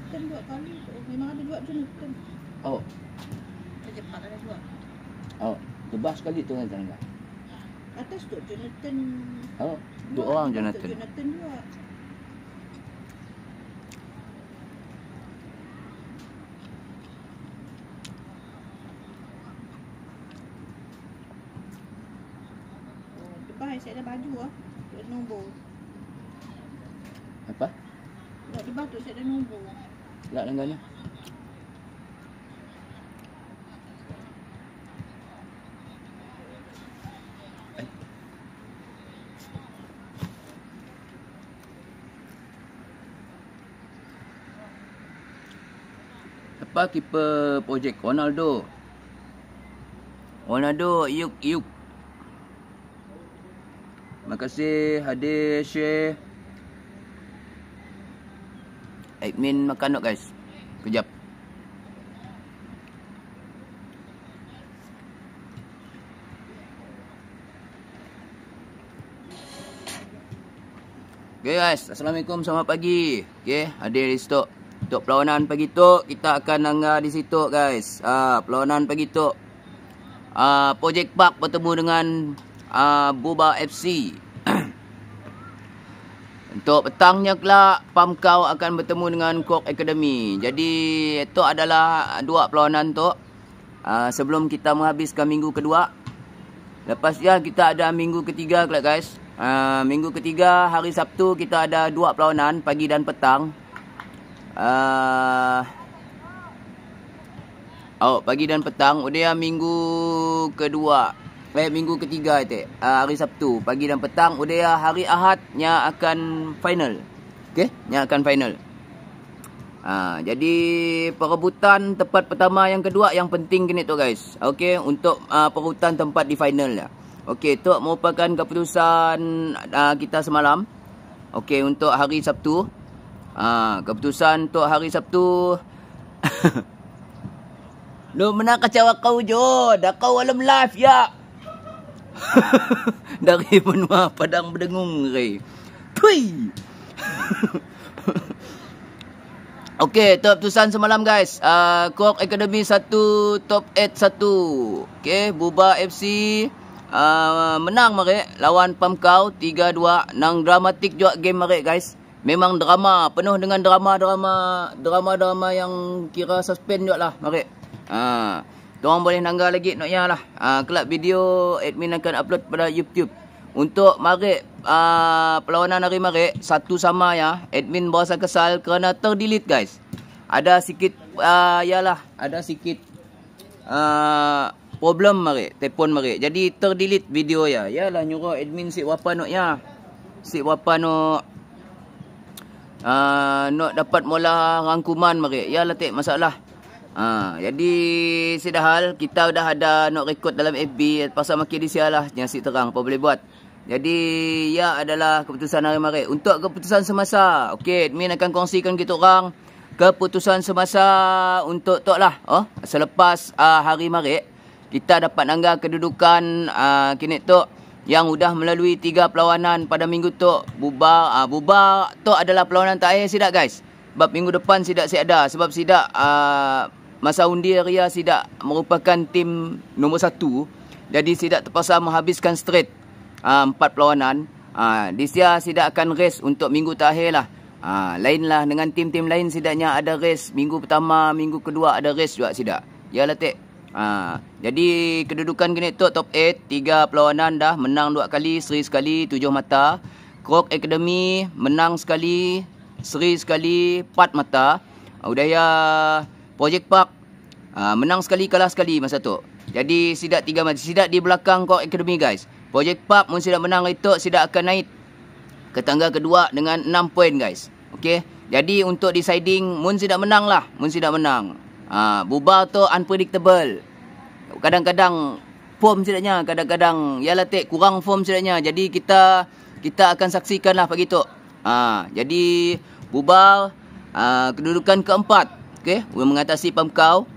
Jonathan 2 kali. Memang ada 2 Jonathan. Oh. Cepat ada 2. Oh, tebas sekali tu kan tangga. Atas tu Jonathan. Oh, 2 orang Jonathan. Jonathan 2. Depan saya ada baju ah. Ada nombor. Apa? Di batu saya ada nombor. Tak langgannya. Apa keeper projek Ronaldo? Ronaldo, yuk. Terima kasih hadir share. Admin makan guys. Kejap. Okay guys, Assalamualaikum, selamat pagi. Okay, hadir di stok. Untuk perlawanan pagi tu kita akan langgar di situ guys. Perlawanan pagi tu Project Park bertemu dengan Buba FC. Untuk petangnya kelak Pamkau akan bertemu dengan Kok Academy. Jadi itu adalah 2 perlawanan tu. Sebelum kita menghabiskan minggu kedua. Lepas dia kita ada minggu ketiga kelak guys. Minggu ketiga hari Sabtu kita ada 2 perlawanan pagi dan petang. Pagi dan petang. Udah minggu kedua. Minggu ketiga itu hari Sabtu pagi dan petang. Udah hari Ahad nya akan final. Okey, nya akan final. Jadi perebutan tempat pertama yang kedua yang penting kini tu guys. Okey, untuk perebutan tempat di final ya. Okey, itu merupakan keputusan kita semalam. Okey, untuk hari Sabtu. Keputusan untuk hari Sabtu. Lu menang kacau kau jo. Dah kau alam live ya. Dari benua Padang Berdengung re. Tui. Okey, tu keputusan semalam guys. Kok Academy 1 top 8 1. Okey, Buba FC menang mereka lawan Pamkau 3-2. Nang dramatik juga game mereka guys. Memang drama, penuh dengan drama yang kira suspend juga lah mereka. Diorang boleh nanggar lagi naknya lah. Kelab video admin akan upload pada YouTube. Untuk marik perlawanan hari marik satu sama ya. Admin berasa kesal kerana terdelete guys. Ada sikit ada sikit problem marik, telefon marik. Jadi terdelete video ya. Yalah nyuruh admin si berapa naknya. Si berapa nak dapat mula rangkuman marik. Yalah tak masalah. Jadi sedahal kita dah ada nak rekod dalam FB pasal makin disialah nyasi terang apa boleh buat. Jadi ya adalah keputusan hari marik. Untuk keputusan semasa, okey admin akan kongsikan kita orang keputusan semasa untuk tok lah. Selepas hari marik kita dapat nanggar kedudukan kini tok yang sudah melalui 3 perlawanan pada minggu tok. Buba tok adalah perlawanan terakhir sidak guys. Sebab minggu depan sidak ada sebab sidak masa undi Ria sidak merupakan tim nombor 1. Jadi sidak terpaksa menghabiskan straight 4 perlawanan. Di sia sidak akan race untuk minggu terakhir lah. Lain lah dengan tim-tim lain sidaknya ada race minggu pertama, minggu kedua ada race juga sidak. Yalah tek. Jadi kedudukan kini tu top 8, 3 perlawanan dah, menang 2 kali, seri sekali, 7 mata. Krok Academy menang sekali, seri sekali, 4 mata. Udaya Project Park menang sekali, kalah sekali masa tu. Jadi sidak 3 mata. Sidak di belakang Krok Academy guys. Project Park mun sidak menang itu sidak akan naik ke tangga kedua dengan 6 poin guys. Okey. Jadi untuk deciding mun sidak menang lah, mun sidak menang. Bubar tu unpredictable. Kadang-kadang form sidaknya, kadang-kadang yalah tek kurang form sidaknya. Jadi kita akan saksikan lah pagi tu. Jadi Bubar kedudukan keempat. Okey, mengatasi Pamkau.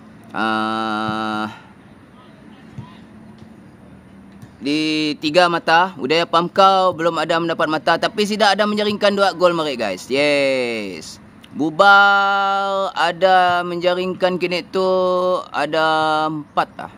Di 3 mata. Udaya Pamkau belum ada mendapat mata, tapi sidak ada menjaringkan 2 gol mereka guys. Yes. Bubar ada menjaringkan kini tu ada 4 lah.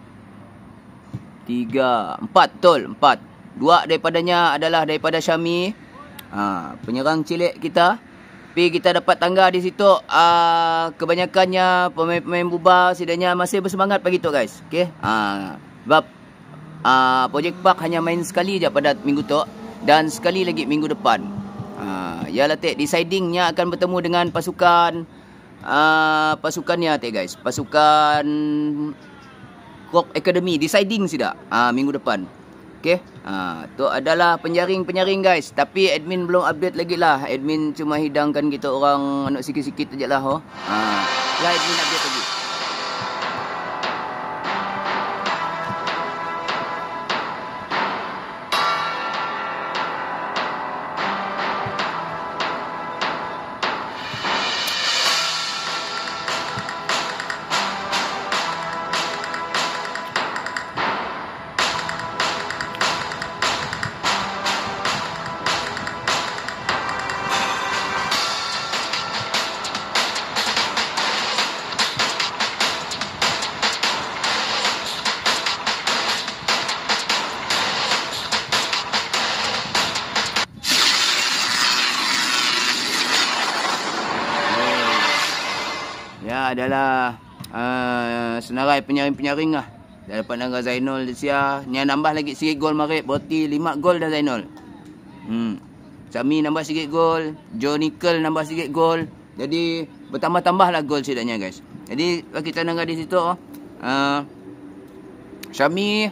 3, 4 betul, 4. 2 daripadanya adalah daripada Syami. Penyerang cilik kita. Tapi kita dapat tangga di situ. Kebanyakannya pemain-pemain Bubar sidanya masih bersemangat pagi tu guys. Okey. Sebab Project Park hanya main sekali je pada minggu tu dan sekali lagi minggu depan. Yalah tek decidingnya akan bertemu dengan pasukan pasukannya tek guys. Pasukan Rock Academy deciding sudah minggu depan. Okey. Tu adalah penyaring guys. Tapi admin belum update lagi lah. Admin cuma hidangkan kita orang anak sikit-sikit aja lah. Ya admin update lagi. Ya adalah senarai penyaring-penyaring lah. Dah dapat Naga Zainul di sia. Ni nambah lagi sikit gol Marip. Berarti 5 gol dah Zainul. Sami nambah sikit gol. Joe Nickel nambah sikit gol. Jadi bertambah-tambah lah gol setidaknya guys. Jadi kita Naga di situ. Sami,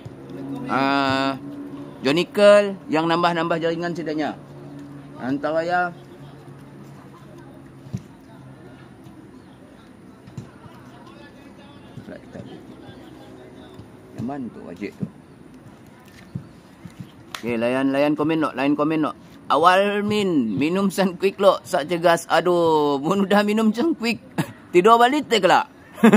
Joe Nickel yang nambah-nambah jaringan setidaknya. Antara ya Yaman tu wajib tu. Okay, layan komen no, Awal minum Sun Quick lo, sak cegas. Aduh, mun dah minum Sun Quick, tidur balik tak kelak.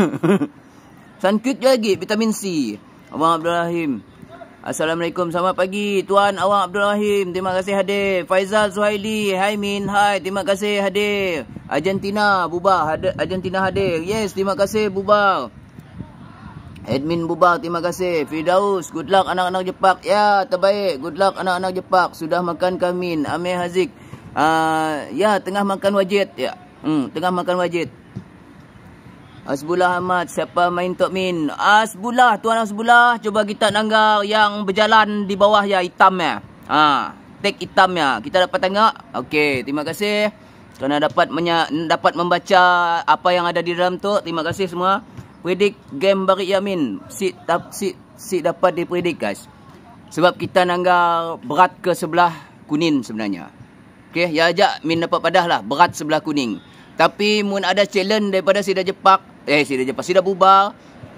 Sun Quick lagi vitamin C. Abang Abdul Rahim. Assalamualaikum, selamat pagi Tuan Awang Abdul Rahim. Terima kasih hadir. Faizal Zuhaili, hai Min, hai. Terima kasih hadir. Argentina bubar, Argentina hadir. Yes, terima kasih bubar. Admin Bubar, terima kasih. Firdaus, good luck anak-anak Jepak. Ya, terbaik. Good luck anak-anak Jepak. Sudah makan kamin. Amir Haziq. Ya, tengah makan wajit. Ya. Tengah makan wajit. Asbullah Ahmad, siapa main Tok Min? Asbullah, Tuan Asbullah. Cuba kita nanggar yang berjalan di bawah ya, hitam ya. Tag hitam ya. Kita dapat tengok. Okey, terima kasih. Kerana dapat membaca apa yang ada di dalam tu. Terima kasih semua. Predik game Barik Yamin. Si dapat dipredik guys. Sebab kita nanggar berat ke sebelah kuning sebenarnya. Okey, ya ajak Min dapat padah lah. Berat sebelah kuning. Tapi mun ada challenge daripada Sida Bubar.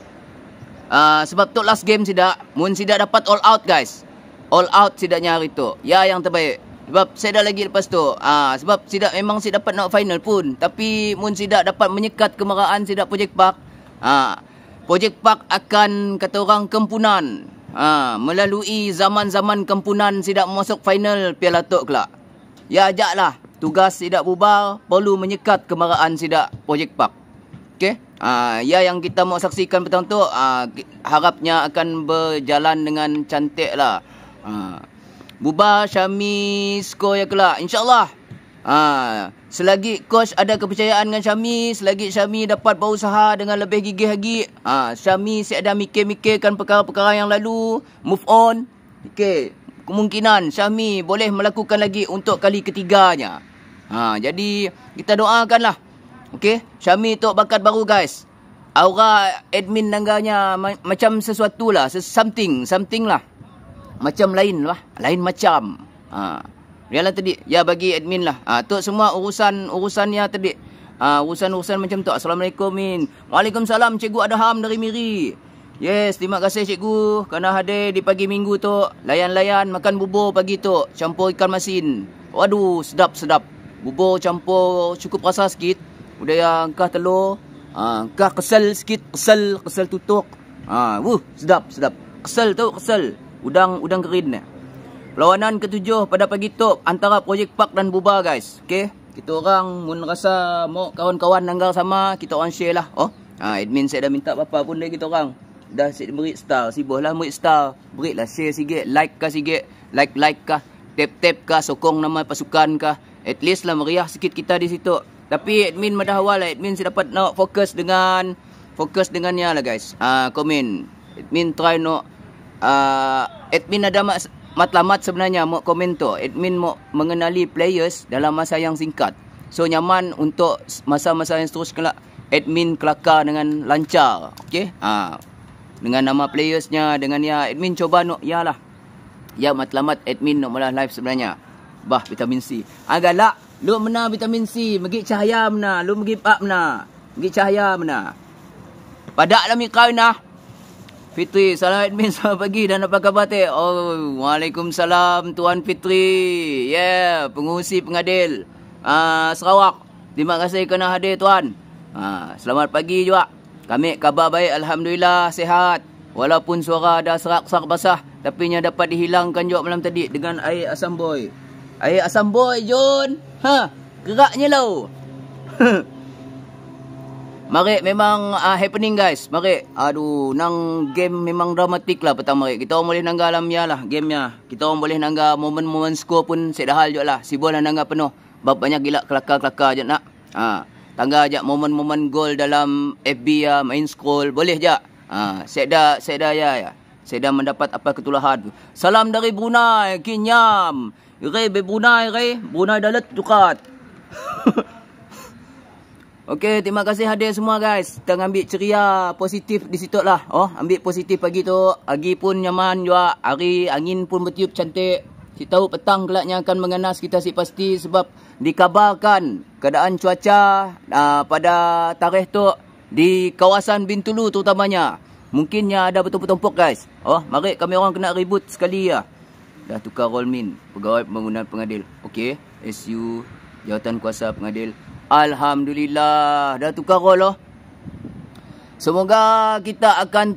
Sebab tu last game Sida. Mun Sida dapat all out guys. All out Sidanya hari tu. Ya yang terbaik. Sebab saya dah lagi lepas tu. Sebab Sida memang Sida dapat nak final pun. Tapi mun Sida dapat menyekat kemarahan Sida Project Park. Project Park akan kata orang kempunan. Melalui zaman-zaman kempunan Sida masuk final Piala Tok kelak. Ya ajaklah. Tugas Sida Bubar perlu menyekat kemarahan Sida Project Park. Okey. Ya yang kita mau saksikan petang tu harapnya akan berjalan dengan cantik lah. Bubar Syami skor ya kelak. InsyaAllah. Selagi coach ada kepercayaan dengan Syami, selagi Syami dapat berusaha dengan lebih gigih lagi, Syami si ada mikir-mikirkan perkara-perkara yang lalu, move on. Okey, kemungkinan Syami boleh melakukan lagi untuk kali ketiganya. Jadi kita doakanlah. Okey, Syami tu bakat baru guys. Aura admin nangganya macam sesuatu lah, something lah. Macam lain lah, lain macam. Yalah tadi, ya bagi admin lah. Tu semua urusannya tadi. Urusan macam tu. Assalamualaikum Min. Waalaikumsalam Cikgu Adham dari Miri. Yes, terima kasih Cikgu kerana hadir di pagi minggu tu. Layan-layan makan bubur pagi tu. Campur ikan masin. Waduh, sedap. Bubur campur cukup rasa sikit. Udah yang kah telur. Kah kesel sikit. Kesel tutuk. Sedap. Kesel. Udang kering ni. Perlawanan ke-7 pada pagi tu antara Project Park dan Bubar guys. Okey. Kita orang mun rasa mau kawan-kawan nanggal sama, kita orang share lah. Oh. Admin saya dah minta apa pun dari kita orang. Dah saya beri star, sibuhlah beri star. Berilah share sikit, like kah sikit, like kah, tap kah, sokong nama pasukan kah. At least lah meriah sikit kita di situ. Tapi admin pada awal admin saya dapat nak fokus dengannya lah guys. Komen. Admin try nak admin ada matlamat sebenarnya mau komen tu. Admin mau mengenali players dalam masa yang singkat. So nyaman untuk masa-masa yang seterusnya admin kelakar dengan lancar. Okey? Dengan nama playersnya, dengan ya admin coba nak yalah. Ya matlamat admin nak mula live sebenarnya. Bah vitamin C. Galak lu mena vitamin C, megi cahaya mena, lu megi up mena. Megi cahaya mena. Padak lah mi kau nah. Fitri, salam admin, selamat pagi dan apa khabar teh? Oh, waalaikumsalam Tuan Fitri. Yeah, pengurusi pengadil Sarawak. Terima kasih kerana hadir tuan. Selamat pagi juga. Kami khabar baik, alhamdulillah sihat. Walaupun suara ada serak-serak basah, tapi nya dapat dihilangkan juga malam tadi dengan air asam boy. Air asam boy Jun. Geraknya lo. Mari memang happening guys. Mari. Aduh, nang game memang dramatik lah petang mari. Kita orang boleh nangga alamnya lah gamenya. Kita orang boleh nangga momen-momen skor pun sedahal juga lah. Sibuk lah nangga penuh. Bab banyak gila kelakar-kelakar je nak. Tangga ajak momen-momen gol dalam FB ya, main scroll boleh je. Saya dah ya. Saya dah mendapat apa ketulahan. Salam dari Brunei, Kinyam. Re Brunei dah letukat. Okey, terima kasih hadir semua guys. Kita ambil ceria positif di situ lah. Oh, ambil positif pagi tu. Pagi pun nyaman juga. Hari angin pun bertiup cantik. Si tahu petang kelaknya akan menganas kita si pasti sebab dikabarkan keadaan cuaca pada tarikh tu di kawasan Bintulu terutamanya. Mungkinnya ada betul-betul guys. Oh, mari kami orang kena ribut sekali ya. Dah tukar rolmin pegawai pembangunan pengadil. Okey, SU jawatan kuasa pengadil. Alhamdulillah dah tukar rol loh. Semoga kita akan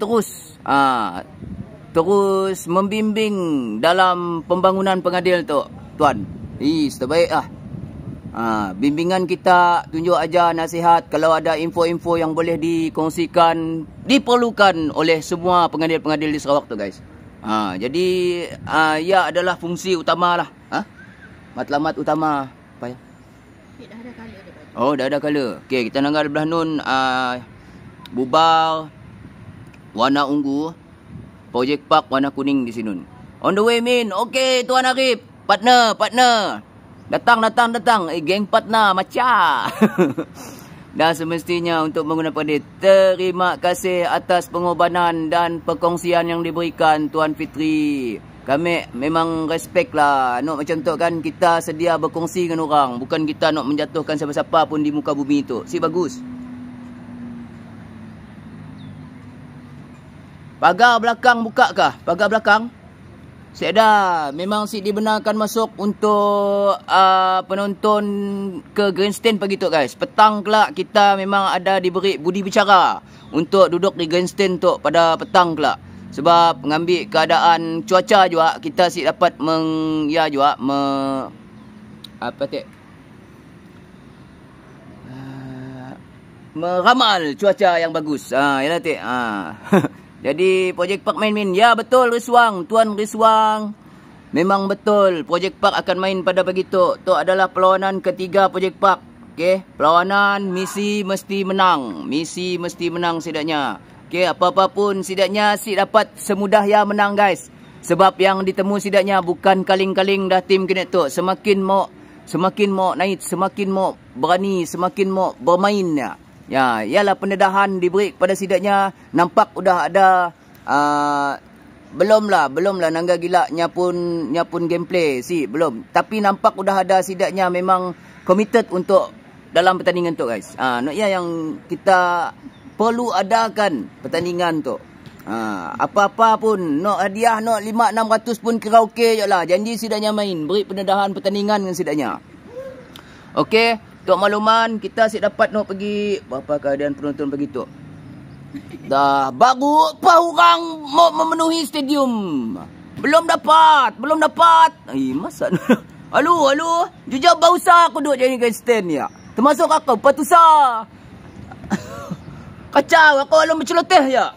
terus membimbing dalam pembangunan pengadil tu, tuan. Terbaik lah. Bimbingan kita, tunjuk aja nasihat kalau ada info-info yang boleh dikongsikan, diperlukan oleh semua pengadil-pengadil di Sarawak tu guys. Jadi ya adalah fungsi utama lah. Matlamat utama. Apa ya? Dah ada color dia baju. Oh, dah ada color. Okey, kita nanggal belah nun bubar warna ungu, Project Park warna kuning di sini. On the way Min. Okey, Tuan Arif, partner. Datang. Geng partner maca. Dan semestinya untuk menggunakan pengadil. Terima kasih atas pengorbanan dan perkongsian yang diberikan Tuan Fitri. Kami memang respect lah. Nak macam tu kan kita sedia berkongsi dengan orang. Bukan kita nak menjatuhkan siapa-siapa pun di muka bumi tu. Si bagus. Pagar belakang buka kah? Pagar belakang? Saya dah. Memang si dibenarkan masuk untuk penonton ke grandstand pagi tu guys. Petang kelak kita memang ada diberi budi bicara untuk duduk di grandstand tu pada petang kelak. Sebab mengambil keadaan cuaca juga kita si dapat meramal cuaca yang bagus. Yalah tek. Jadi Project Park main. Ya betul Riswang, Tuan Riswang. Memang betul Project Park akan main pada pagi tu. Tu adalah perlawanan ketiga Project Park. Okey, perlawanan misi mesti menang. Misi mesti menang setidaknya. Okey, apa-apa pun setidaknya si dapat semudah yang menang guys. Sebab yang ditemu setidaknya bukan kaling-kaling dah tim kena tu. Semakin mau naik, semakin mau berani, semakin mau bermain. Ya, ialah pendedahan diberi kepada sidaknya. Nampak udah ada belum lah nangga gila nya pun gameplay belum. Tapi nampak udah ada sidaknya memang committed untuk dalam pertandingan tu guys. Nak yang kita perlu adakan pertandingan tu. Apa-apa pun nak hadiah nak 500-600 pun karaoke je lah. Janji sidaknya main, beri pendedahan pertandingan dengan sidaknya. Okey. Untuk makluman, kita asyik dapat nak pergi. Berapa keadaan penonton pagi tu? Dah baru apa orang mau memenuhi stadium. Belum dapat. Masa Halo. Jujur bausa aku duduk jadi stand ya. Termasuk aku patusa. Kacau aku alam berceloteh ya.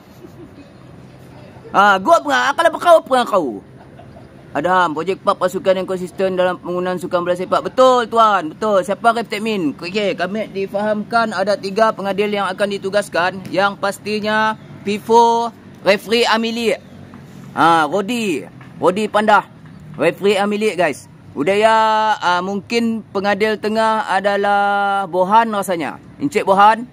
Gua pernah akan berkau pernah kau. Ada projek PAP pasukan yang konsisten dalam penggunaan sukan bola sepak. Betul tuan, betul. Siapa ref admin? Okey, kami difahamkan ada 3 pengadil yang akan ditugaskan. Yang pastinya FIFO, referee Amili. Rodi Pandah. Referee Amili guys. Budaya mungkin pengadil tengah adalah Bohan rasanya. Encik Bohan.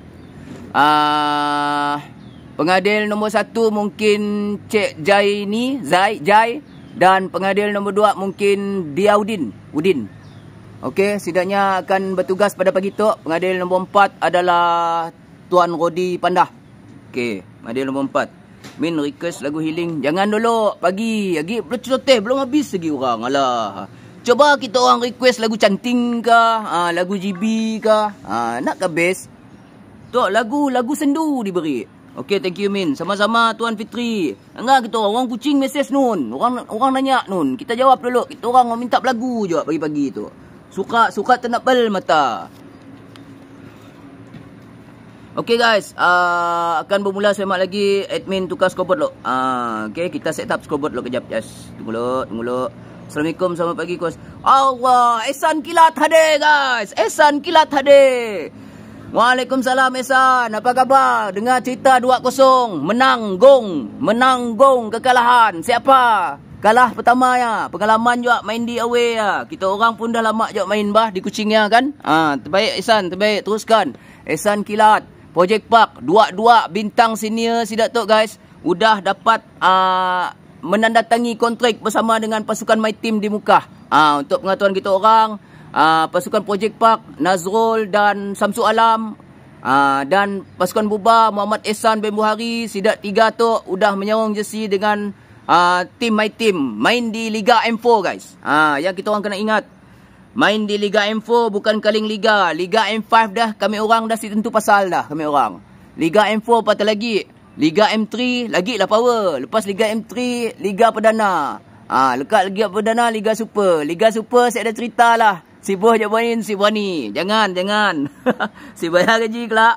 Pengadil nombor 1 mungkin Cik Jai ni, Jai. Dan pengadil nombor 2 mungkin Udin. Okey, setidaknya akan bertugas pada pagi tu. Pengadil nombor 4 adalah Tuan Rodi Pandah. Okey, pengadil nombor 4. Min request lagu healing. Jangan dulu pagi. Lagi belum habis lagi orang. Alah. Coba kita orang request lagu canting ke, lagu GB ke. Nak ke best? Tu lagu sendu diberi. Okey, thank you Min. Sama-sama Tuan Fitri. Enggak kita orang kucing mesej nun. Orang nanya nun. Kita jawab dulu. Kita orang minta lagu je pagi-pagi tu. Suka tenapel mata. Okey guys, akan bermula semak lagi admin tukar scoreboard lo. Okey, kita set up scoreboard lo kejap. Yes. Tunggu lo. Assalamualaikum, selamat pagi kos. Allah, Ehsan Kilat hadir guys. Ehsan Kilat hadir. Waalaikumsalam Ehsan, apa khabar? Dengar cerita 2-0, menang gong kekalahan. Siapa? Kalah pertama ya. Pengalaman juga main di away ya. Kita orang pun dah lama juga main di kucingnya kan. Terbaik Ehsan, terbaik. Teruskan. Ehsan Kilat, Project Park, 2 bintang senior sidak tu guys. Udah dapat menandatangi kontrak bersama dengan pasukan My Team di Mukah. Untuk pengetahuan kita orang, pasukan Project Park, Nazrul dan Samsu Alam, dan pasukan Buba, Muhammad Ehsan bin Buhari, sidak 3 tu udah menyawang jersey dengan tim My Team. Main di Liga M4 guys. Yang kita orang kena ingat, main di Liga M4 bukan kaling Liga. Liga M5 dah kami orang dah tentu pasal dah kami orang. Liga M4 patah lagi. Liga M3 lagi lah power. Lepas Liga M3, Liga Perdana. Lekat Liga Perdana, Liga Super. Liga Super saya ada cerita lah. Si Boh je main, si Wani. Jangan. Si bayar gaji kelak.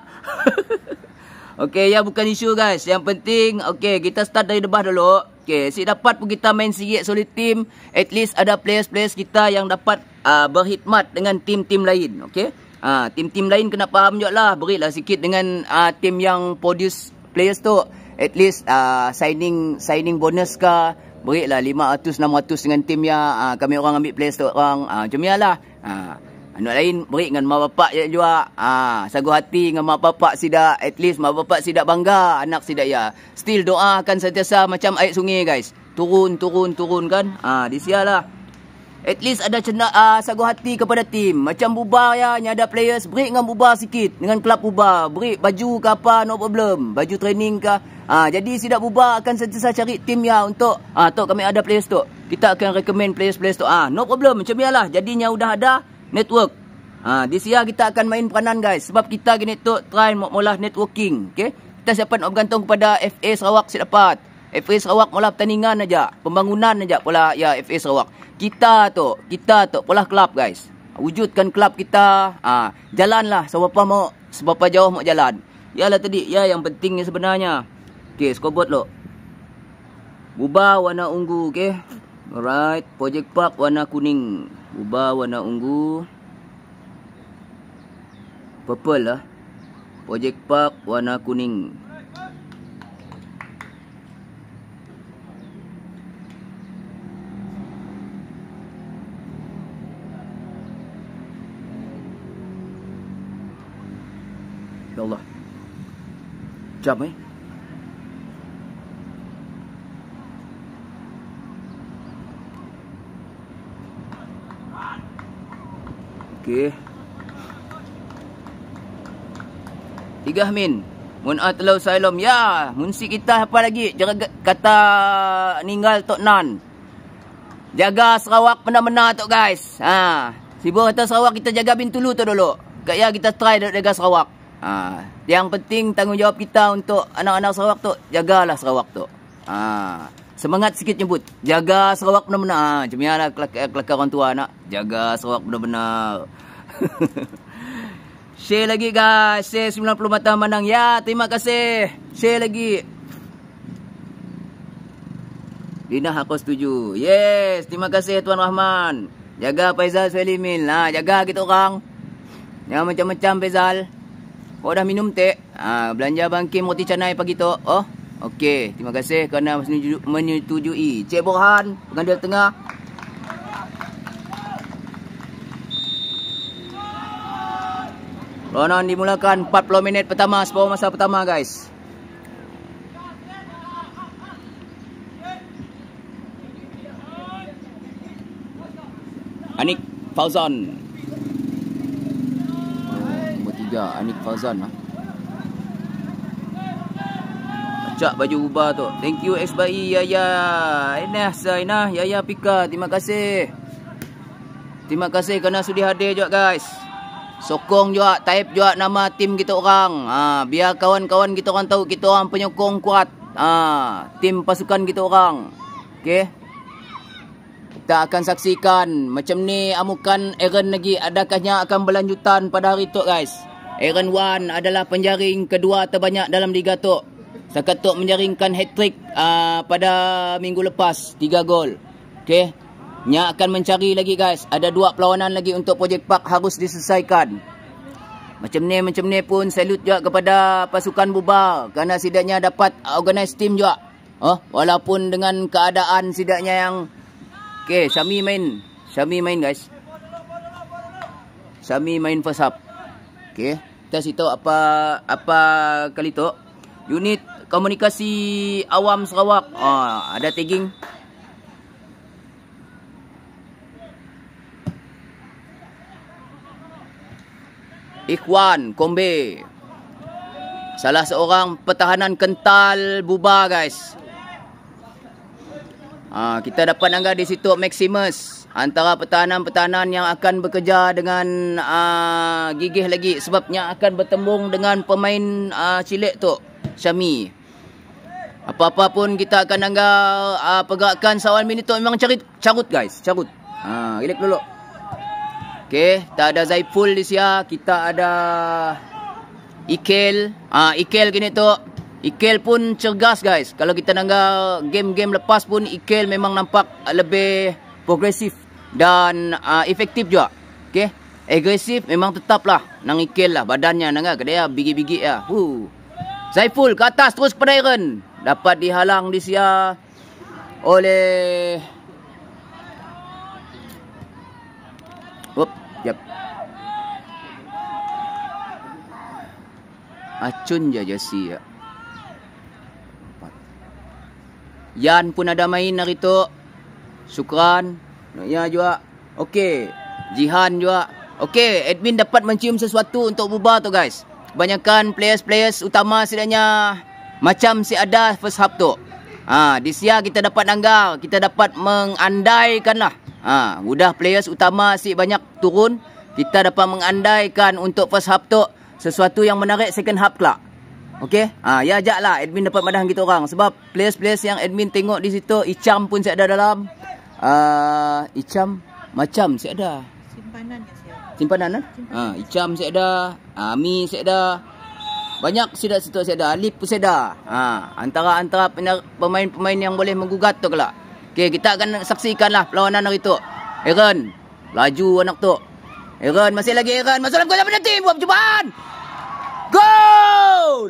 Okey, ya bukan isu guys. Yang penting, okey, kita start dari debah dulu. Okey, si dapat pun kita main sikit solid team. At least ada players kita yang dapat berkhidmat dengan tim-tim lain. Okey. Tim-tim lain kena faham juga lah. Berilah sikit dengan tim yang produce players tu. At least signing bonus ke. Berilah 500-600 dengan tim yang kami orang ambil players tu orang. Macam ni lah. Anak lain beri dengan mak bapak juga. Sagu hati dengan mak bapak sidak. At least mak bapak sidak bangga anak sidak ya. Still doa akan sentiasa macam air sungai guys. Turun kan. Di sialah. At least ada sagu hati kepada tim. Macam Buba ya, ni ada players, beri dengan Buba sikit. Dengan klub Buba, beri baju ke apa, no problem. Baju training ke. Jadi sidak Buba akan sentiasa cari tim ya untuk kami ada players tu. Kita akan recommend players tu. No problem, macam ni lah. Jadinya udah ada network. Di sini kita akan main peranan guys. Sebab kita gini tu try mula networking. Okay? Kita siapa nak bergantung kepada FA Sarawak si dapat. FA Sarawak mula pertandingan aja, pembangunan aja pula ya FA Sarawak. Kita tu pula klub guys. Wujudkan klub kita. Jalanlah seberapa jauh mau jalan. Yalah tadi ya yang penting ni sebenarnya. Okey, scoreboard lo. Buba warna ungu, okey. Alright, Project Park warna kuning. Buba warna ungu. Purple lah. Project Park warna kuning. Ya Allah. Jam Okey. 3 min. Mun atlau sailom ya, munsi kita apa lagi? Jaga kata ninggal tok nan. Jaga Sarawak benar-benar tok guys. Sibuk kata Sarawak kita jaga Bintulu tu dulu. Kaya kita try jaga Sarawak. Yang penting tanggungjawab kita untuk anak-anak Sarawak tu, jagalah Sarawak tu. Semangat sikit nyebut. Jaga Sarawak benar-benar. Macam ni lah kelakar orang tua nak. Jaga Sarawak benar-benar. Share lagi guys. Share 90 mata menang. Ya, terima kasih. Share lagi. Dina aku setuju. Yes, terima kasih Tuan Rahman. Jaga Faizal Suhailimin. Jaga kita orang. Jangan macam-macam Faizal. Kau dah minum teh? Belanja bangkim roti canai pagi tu. Oh, okey. Terima kasih kerana menyetujui. Cik Borhan, Pengadilan Tengah. Perlawanan dimulakan 40 minit pertama, separuh masa pertama guys. Anik Fauzan. Nombor 3 Anik Fauzan. Acak baju ubah tu. Thank you XBI Yaya. Zainah Yaya Pika. Terima kasih. Terima kasih kerana sudi hadir juga guys. Sokong juga, type juga nama tim kita orang. Biar kawan-kawan kita orang tahu kita orang penyokong kuat. Tim pasukan kita orang. Okey. Kita akan saksikan macam ni amukan Aaron lagi. Adakahnya akan berlanjutan pada hari tu guys. Aaron Wan adalah penjaring kedua terbanyak dalam Liga tu. Sakatuk menjaringkan hat-trick pada minggu lepas 3 gol. Okey. Nya akan mencari lagi guys. Ada 2 perlawanan lagi untuk Project Park harus diselesaikan. Macam ni pun salute juga kepada pasukan Bubar kerana setidaknya dapat organize team juga. Walaupun dengan keadaan setidaknya yang okey, Syami main guys. Syami main first half. Okey, kita situ apa kali tu. Unit komunikasi awam Sarawak. Ada tagging. Ikhwan Kombe. Salah seorang pertahanan kental Bubar guys. Kita dapat anggar di situ Maximus, antara pertahanan-pertahanan yang akan bekerja dengan gigih lagi sebabnya akan bertembung dengan pemain cilik tu, Syami. Apa-apa pun kita akan anggar pergerakan Sawan minit tu memang carut guys, carut. Relax dulu. Okey, kita ada Zaiful di sia, kita ada Ikel. Ikel gini tu. Ikel pun cergas guys. Kalau kita nanggar game-game lepas pun Ikel memang nampak lebih progresif dan efektif juga. Okey. Agresif memang tetaplah nang Ikel lah badannya nanggar kedai bigi-bigi ya. Zaiful ke atas terus kepada Aaron. Dapat dihalang di sia oleh yep. Acun je Jesse ya. Yan pun ada main hari tu. Syukran. Ya juga. Okey. Jihan juga. Okey, admin dapat mencium sesuatu untuk Bubar tu guys. Kebanyakan players utama setidaknya macam si ada first half tu. Di sia kita dapat nanggar, kita dapat mengandaikan lah. Udah players utama si banyak turun, kita dapat mengandaikan untuk first half tu sesuatu yang menarik second half kelak. Okey? Ya ajak lah admin dapat madang kita orang sebab players yang admin tengok di situ, Icham pun si ada dalam. Icham macam si ada. Simpanan kan? Icham si ada, Ami si ada. Banyak sidak situ si ada, Alif pun si ada. Antara pemain-pemain yang boleh menggugat tu kelak. Okey, kita akan saksikanlah perlawanan hari tu. Aaron, laju anak tu. Aaron, masih lagi Aaron. Masuk dalam gol pada tim. Buat percubaan. Gol!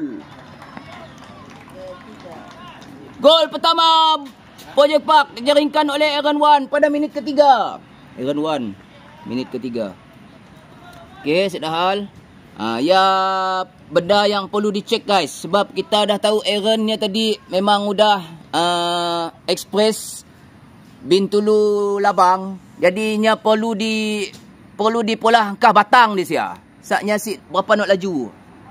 Gol pertama Project Park dijaringkan oleh Aaron Wan pada minit ketiga. Aaron Wan, minit ketiga. Okey, sudah hal. Ya, benda yang perlu dicek guys. Sebab kita dah tahu Aaron-nya tadi memang udah express Bintulu Labang. Jadinya perlu dipolah angkah batang di sia. Saknya si berapa nak laju.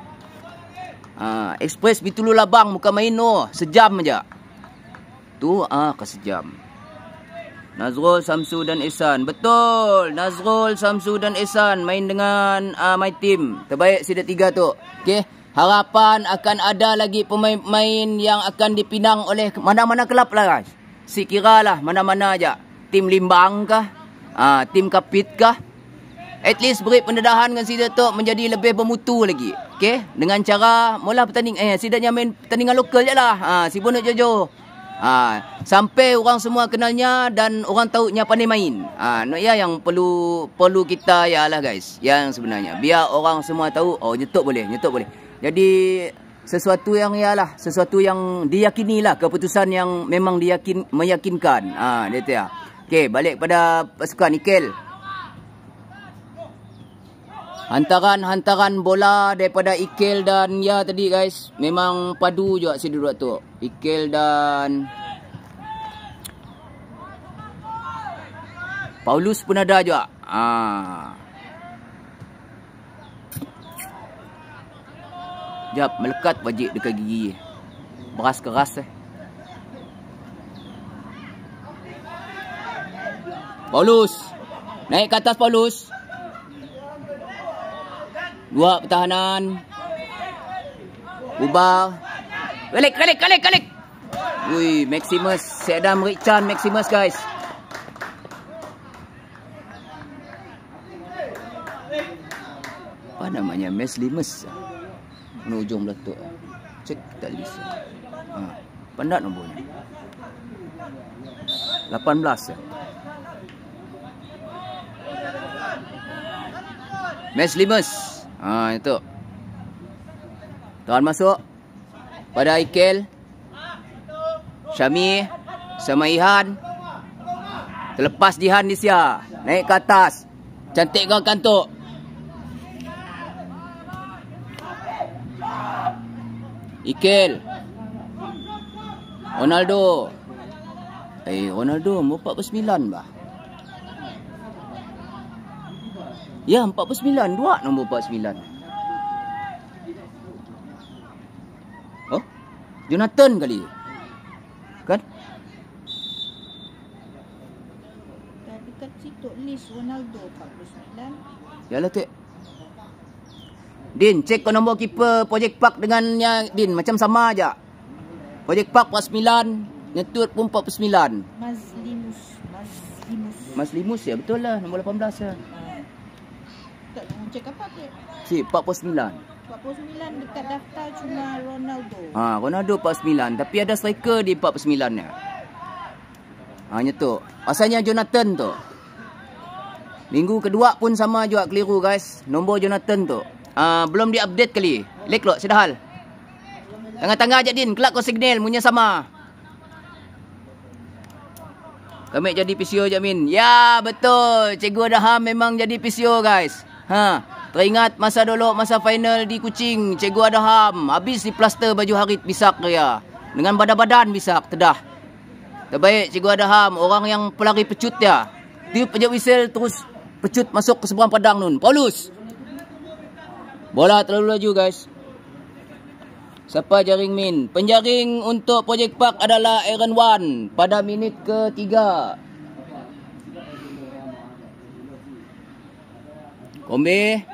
Express Bintulu Labang bukan main sejam aja. Tu ke sejam. Nazrul, Samsu dan Ihsan. Betul. Nazrul, Samsu dan Ihsan main dengan my team. Terbaik sida 3 tu. Okey. Harapan akan ada lagi pemain-pemain yang akan dipinang oleh mana-mana kelab lah guys. si kira lah mana-mana aja. Tim Limbang kah? Tim Kapit kah? At least beri pendedahan dengan si tu menjadi lebih bermutu lagi. Okey, dengan cara mula pertandingan sidanya main pertandingan lokal je lah. Si Bonut Jojo. Sampai orang semua kenalnya dan orang tahunya pandai main. No ya yang perlu kita ialah guys, yang sebenarnya biar orang semua tahu nyetuk boleh. Jadi sesuatu yang diyakinilah, keputusan yang memang meyakinkan. Dia tu ya. Okey, balik pada pasukan Ikel. Hantaran bola daripada Ikel dan ya tadi guys, memang padu juga si dua tu. Ikel dan Paulus pun ada juga. Jap, melekat wajib dekat gigi. Beras keras Paulus. Naik ke atas Paulus. Dua pertahanan. Ubah. Kalik. Wih, Maximus. Sedam Richard Maximus guys. Apa namanya? Meslimus. Mana ujung belah tu? Cek tak list. Pendat nombornya. 18 Meslimus. Itu. Tuan masuk pada Ikel. Syami sama Ihan. Terlepas Jihan di sia. Naik ke atas. Cantik kau kantuk. Ikel. Ronaldo. Ronaldo umur 49 bah. Ya, 49. Dua nombor 49. Jonathan kali. Kan? Dekat situ list Ronaldo 49. Yalah tu. Din, cek kau nombor keeper Project Park dengannya Din, macam sama aja. Project Park 49, Nyetut pun 49. Maslimus ya, betul lah, nombor 18 ya. Tak nak cek apa ke? Si 49. 49 dekat daftar cuma Ronaldo. Ronaldo 49, tapi ada striker di 49 nya. Nyetut. Asalnya Jonathan tu. Minggu kedua pun sama juga keliru guys. Nombor Jonathan tu. Belum di-update kali. Lek lo, sedahal. Tengah-tengah aja Din, kelak kau signal munya sama. Kami jadi PCO Jamin. Ya, betul. Cikgu Adham memang jadi PCO guys. Teringat masa dulu masa final di Kuching, Cikgu Adham habis di plaster baju harit bisak dia. Dengan badan-badan bisak tedah. Terbaik Cikgu Adham, orang yang pelari pecut dia. Tiup aja whistle terus pecut masuk ke seberang padang nun. Paulus. Bola terlalu laju guys. Siapa jaring min? Penjaring untuk Project Park adalah Aaron Wan pada minit ke-3. Kombe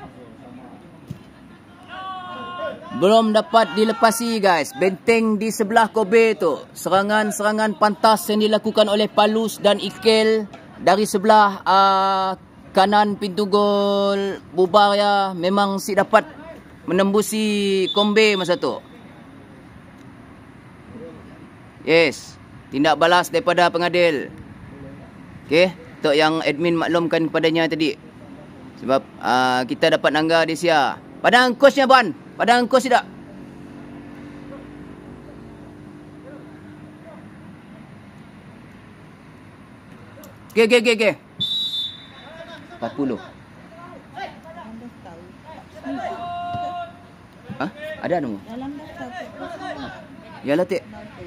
belum dapat dilepasi guys. Benteng di sebelah Kobe tu. Serangan-serangan pantas yang dilakukan oleh Paulus dan Ikel dari sebelah kanan pintu gol bubar ya. Memang si dapat menembusi Kombe masa tu. Yes, tindak balas daripada pengadil. Okey, untuk yang admin maklumkan kepadanya tadi. Sebab kita dapat nangga di sia. Padang coachnya Puan. Padang coach tidak. Okey. 40. Ada nombor? Dalam daftar. Yalah tik.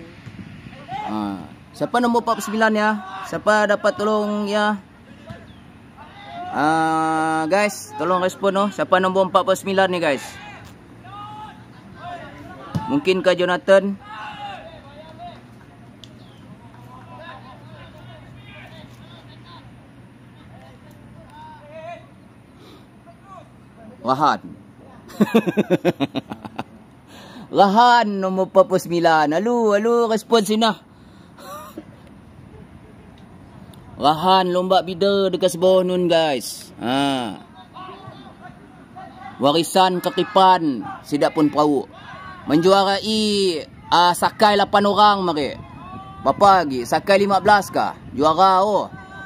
Siapa nombor 49 ya? Siapa dapat tolong ya? Guys, tolong respon siapa nombor 49 ni guys? Mungkinkah Jonathan? Rahan. Rahan nombor 49. Alu respon sini. Rahan lomba bida dekat sebawah nun guys. Warisan Kekipan Sidak pun perahu. Menjuarai sakai 8 orang mari. Berapa lagi? Sakai 15 kah? Juara oh.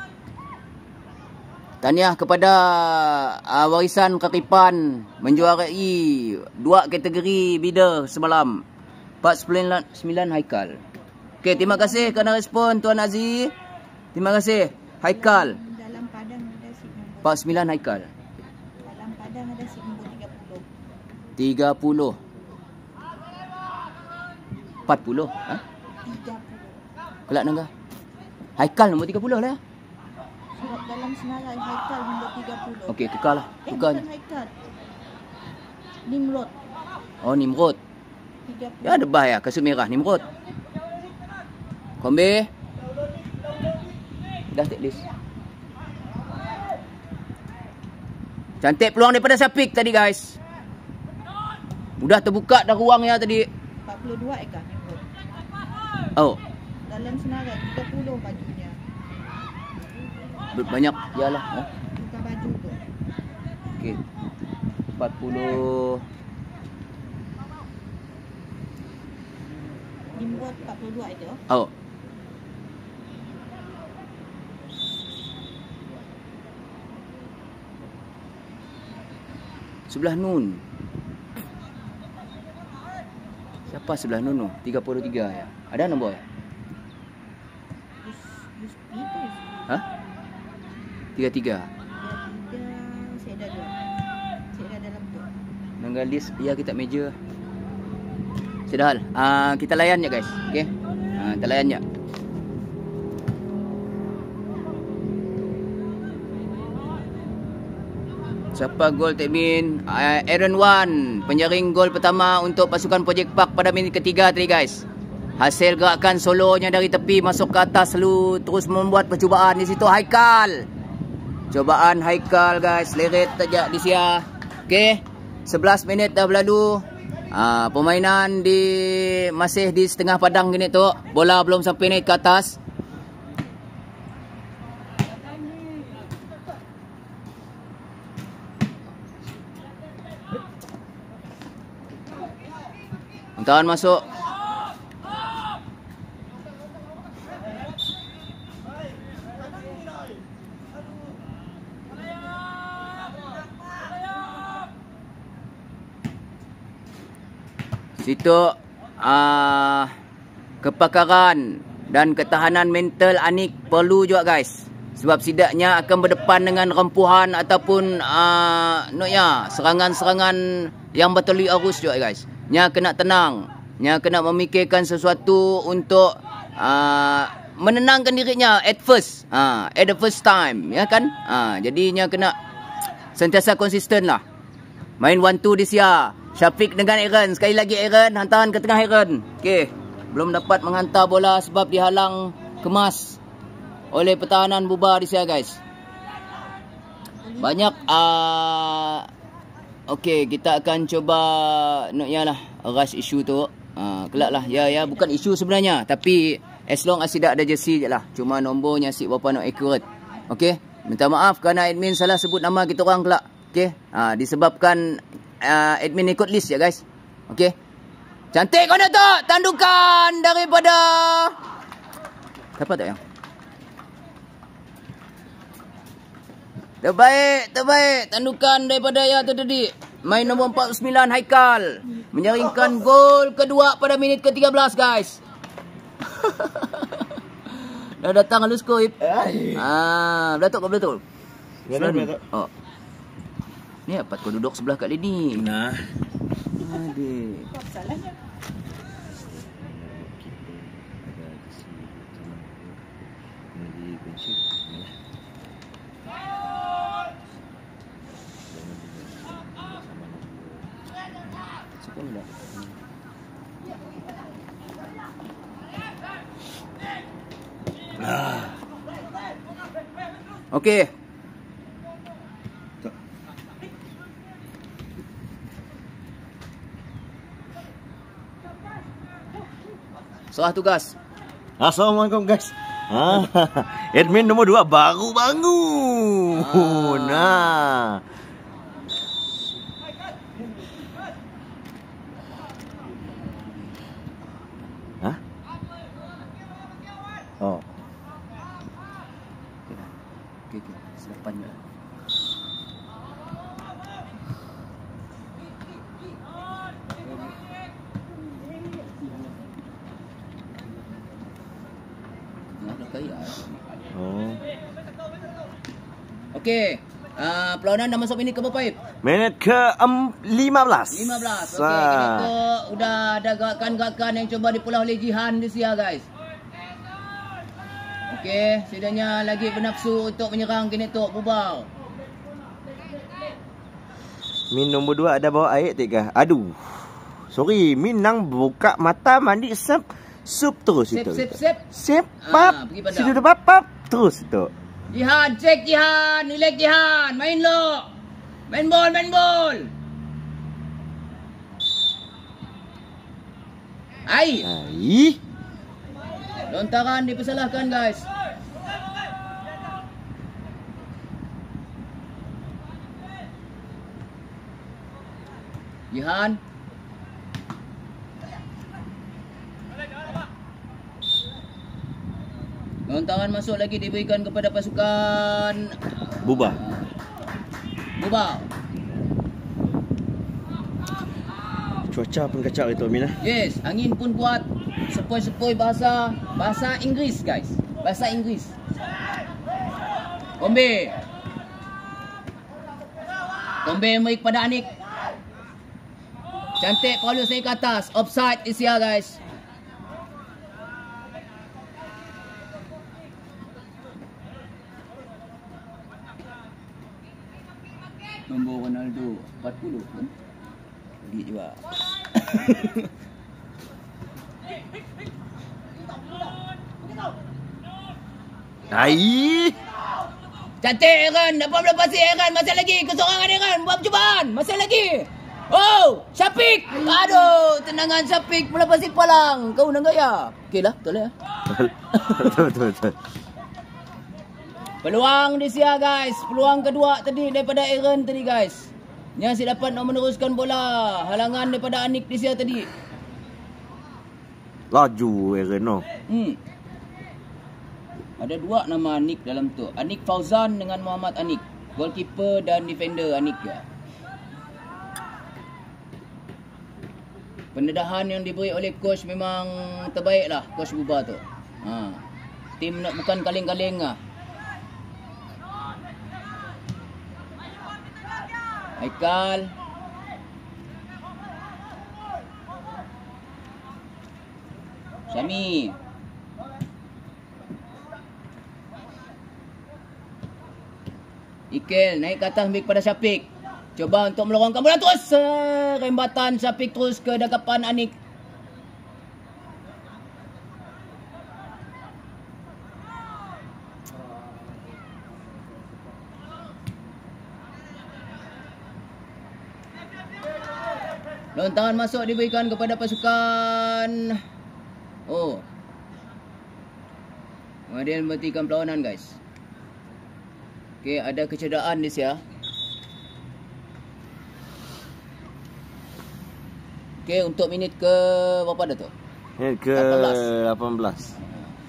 Tahniah kepada Warisan Kekipan menjuarai 2 kategori bida semalam. 49 Haikal. Okey, terima kasih kerana respon Tuan Aziz. Terima kasih. Haikal. Dalam Padang ada si nombor. 49 Haikal. Dalam Padang ada si nombor 30. 30. 40. 30. Kelak nangga. Haikal nombor 30 lah. Surat dalam senarai Haikal nombor 30. Okey, tukar lah. Tukar. Bukan Haikal. Nimrod Oh, Nimrod. 30. Ya ada bahaya kasut merah Nimrod. Kombe. Dah take list. Cantik peluang daripada Syafiq tadi guys. Mudah terbuka dah ruang ya tadi. 42 ekor Nimrod. Oh, Dalam senarai 30 bajunya. banyak yalah. Bukan baju tu. Okey. 40. Nimrod 42 itu. Oh. Sebelah Nun. Siapa sebelah Nun tu? 33 ya. Ada nombor ya? Yuspi tu. Ha? 33. Saya dah dua. Saya dah dalam tu. Nanggal list ya kita meja. Sudah hal. Kita layan je guys. Okey. Kita layan je. Siapa gol Tekmin? Aaron Wan penjaring gol pertama untuk pasukan Project Park pada minit ketiga tadi guys. Hasil gerakan solonya dari tepi masuk ke atas lalu terus membuat percubaan di situ Haikal. Cobaan Haikal guys, leret saja di sia. Okey. 11 minit dah berlalu. Permainan masih di setengah padang gini tu. Bola belum sampai naik ke atas. Tahan masuk. Situ kepakaran dan ketahanan mental Anik perlu juga guys. Sebab setidaknya akan berdepan dengan rempuhan ataupun serangan-serangan yang bertali arus juga guys. Nya kena tenang. Nya kena memikirkan sesuatu untuk menenangkan dirinya at first. At the first time, ya kan? Jadi nya kena sentiasa konsisten lah. Main 1-2 di sia. Syafiq dengan Aaron. Sekali lagi Aaron, hantaran ke tengah Aaron. Okey. Belum dapat menghantar bola sebab dihalang kemas oleh pertahanan Buba di sia guys. Banyak okey, kita akan cuba lah rush issue tu. Kelak lah. Ya, bukan isu sebenarnya. Tapi as long as tidak ada jersey je lah. Cuma nombornya si berapa accurate. Okey. Minta maaf kerana admin salah sebut nama kita orang kelak. Okey. Disebabkan admin ikut list ya guys. Okey. Cantik kau tu. Tandukan daripada dapat tak yang? Terbaik. Tandukan daripada ya tu tadi. Main nombor 49 Haikal menjaringkan gol kedua pada minit ke-13 guys. Dah datang halus koip. Belatuk. Belatuk. Oh. Ni apa kau duduk sebelah kat Lady? Nah. Adik. Apa salahnya? Okey. Serah tugas. Assalamualaikum guys. Admin nomor 2 baru bangun. Nah. Hah? Oh. Okey. Selepan je. Oh. Okey. Perlawanan dah masuk minit ke berapa, Ip? Minit ke 15. 15. Okey, kita tu udah ada gerakan-gerakan yang cuba dipulah oleh Jihan di sini, guys. Okey, setidaknya lagi bernafsu untuk menyerang kini tu Bubal. Min nombor 2 ada bawa air tak ke? Aduh. Sorry, Min nang buka mata mandi sup terus Sip, itu. sip. Pap. Pergi padang. Sudah pap terus itu. Jihan, cek Jihan, relax Jihan, main lo. Main bol. Ai. Lontaran dipersalahkan, guys. Jihan. Lontaran masuk lagi diberikan kepada pasukan Bubah. Bubal. Cuaca pun kacau itu Min. Yes, angin pun kuat. Sepoi-sepoi bahasa Inggeris, guys. Bahasa Inggeris. Kombe memberi kepada Anik. Cantik Paulus naik ke atas. Offside Isia, guys. Nombor Ronaldo 40 kan? Pergi juga. Cantik Aaron. Dapat melepasi Aaron. Masih lagi kesorangan Aaron. Buat percubaan. Masih lagi. Oh, Syafiq. Aduh, tendangan Syafiq melepasi palang. Kau nak gaya? Okeylah, betul ya. Betul. Peluang di sia, guys. Peluang kedua tadi daripada Aaron tadi, guys. Yang si dapat nak meneruskan bola. Halangan daripada Anik di sia tadi. Laju Reno. Ada dua nama Anik dalam tu. Anik Fauzan dengan Muhammad Anik. Goalkeeper dan defender Anik ya. Pendedahan yang diberi oleh coach memang terbaik lah, coach Buba tu. Tim nak bukan kaleng-kaleng lah. Haikal. Syami. Ikel naik ke atas kepada Syafiq. Coba untuk melorongkan bola terus. Rembatan Syafiq terus ke dekapan Anik. Lontaran masuk diberikan kepada pasukan. Oh. Kemudian berhentikan perlawanan, guys. Okey, ada kecederaan di sini. Okey, untuk minit ke berapa dah tu? Minit ke 18.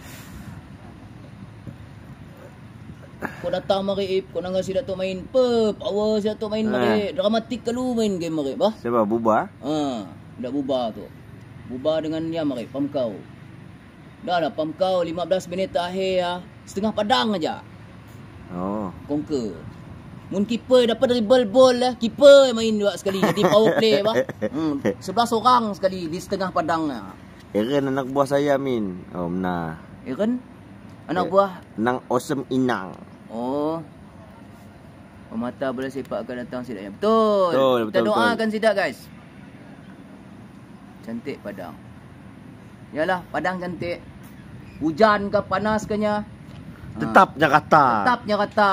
Kau datang mari Ip, kau nak si Datuk main. Power si Datuk main mari. Dramatik kalau main game mari, bah. Siapa Buba? Dak Buba tu. Buba dengan dia mari, pam kau. Dah lah pam kau 15 minit terakhir ya. Setengah padang aja. Oh. Conquer. Mun keeper dapat dribble ball lah, keeper main dua sekali jadi power play bah. 11 orang sekali di setengah padang lah. Aaron anak buah saya Min. Oh benar. Aaron anak buah Nang Awesome Inang. Oh. Pemata bola sepak akan datang Sidak. Betul. Kita betul, doakan Sidak, guys. Cantik Padang. Yalah, Padang cantik. Hujan ke panas ke nya? Tetap Jakarta. Tetapnya kata.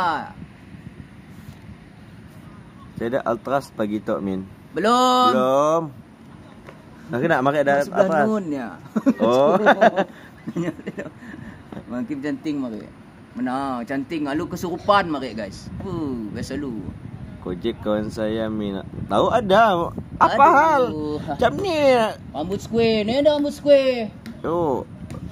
Saya ada Ultras pagi tok Min. Belum. Nak makan ada Sebelah apa? nun ya. Oh. Makin cantik mari. Mana cantik alu kesurupan mari guys. Best alu. Gojek kawan saya Min. Tahu ada. Apa Aduh. hal? Macam ni. Rambut square, ni ada rambut square. Oh.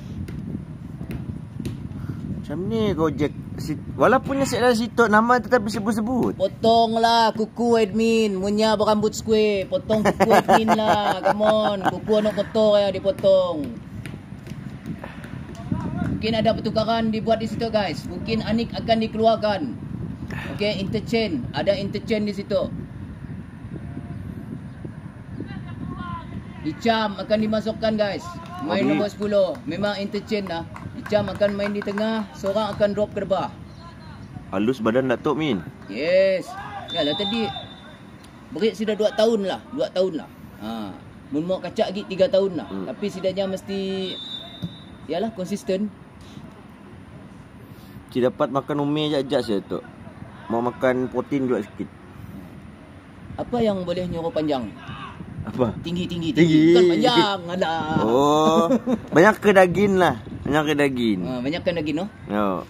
Macam ni Gojek. Walaupun nasi dalam situ nama tetapi sebut-sebut. Potonglah kuku admin, munya berambut square. Potong kuku admin lah. Come on, kuku anak kotor ya dipotong. Mungkin ada pertukaran dibuat di situ guys. Mungkin Anik akan dikeluarkan. Okay, interchange. Ada interchange di situ. Icam akan dimasukkan guys. Main nombor 10. Memang interchange lah. Icam akan main di tengah. Seorang akan drop ke depan. Halus badan Datuk Min. Yes. Yalah tadi berit sudah 2 tahun lah. 2 tahun lah. Mun mau kacak lagi 3 tahun lah. Tapi setidaknya mesti yalah konsisten. Cik dapat makan umeh jap-jap saya tu. Mau makan protein juga sikit. Apa yang boleh nyuruh panjang? Apa? Tinggi. Tinggi. Bukan panjang. Alah. Oh, banyak ke daging lah. Banyak ke daging. Banyakkan daging no? Oh.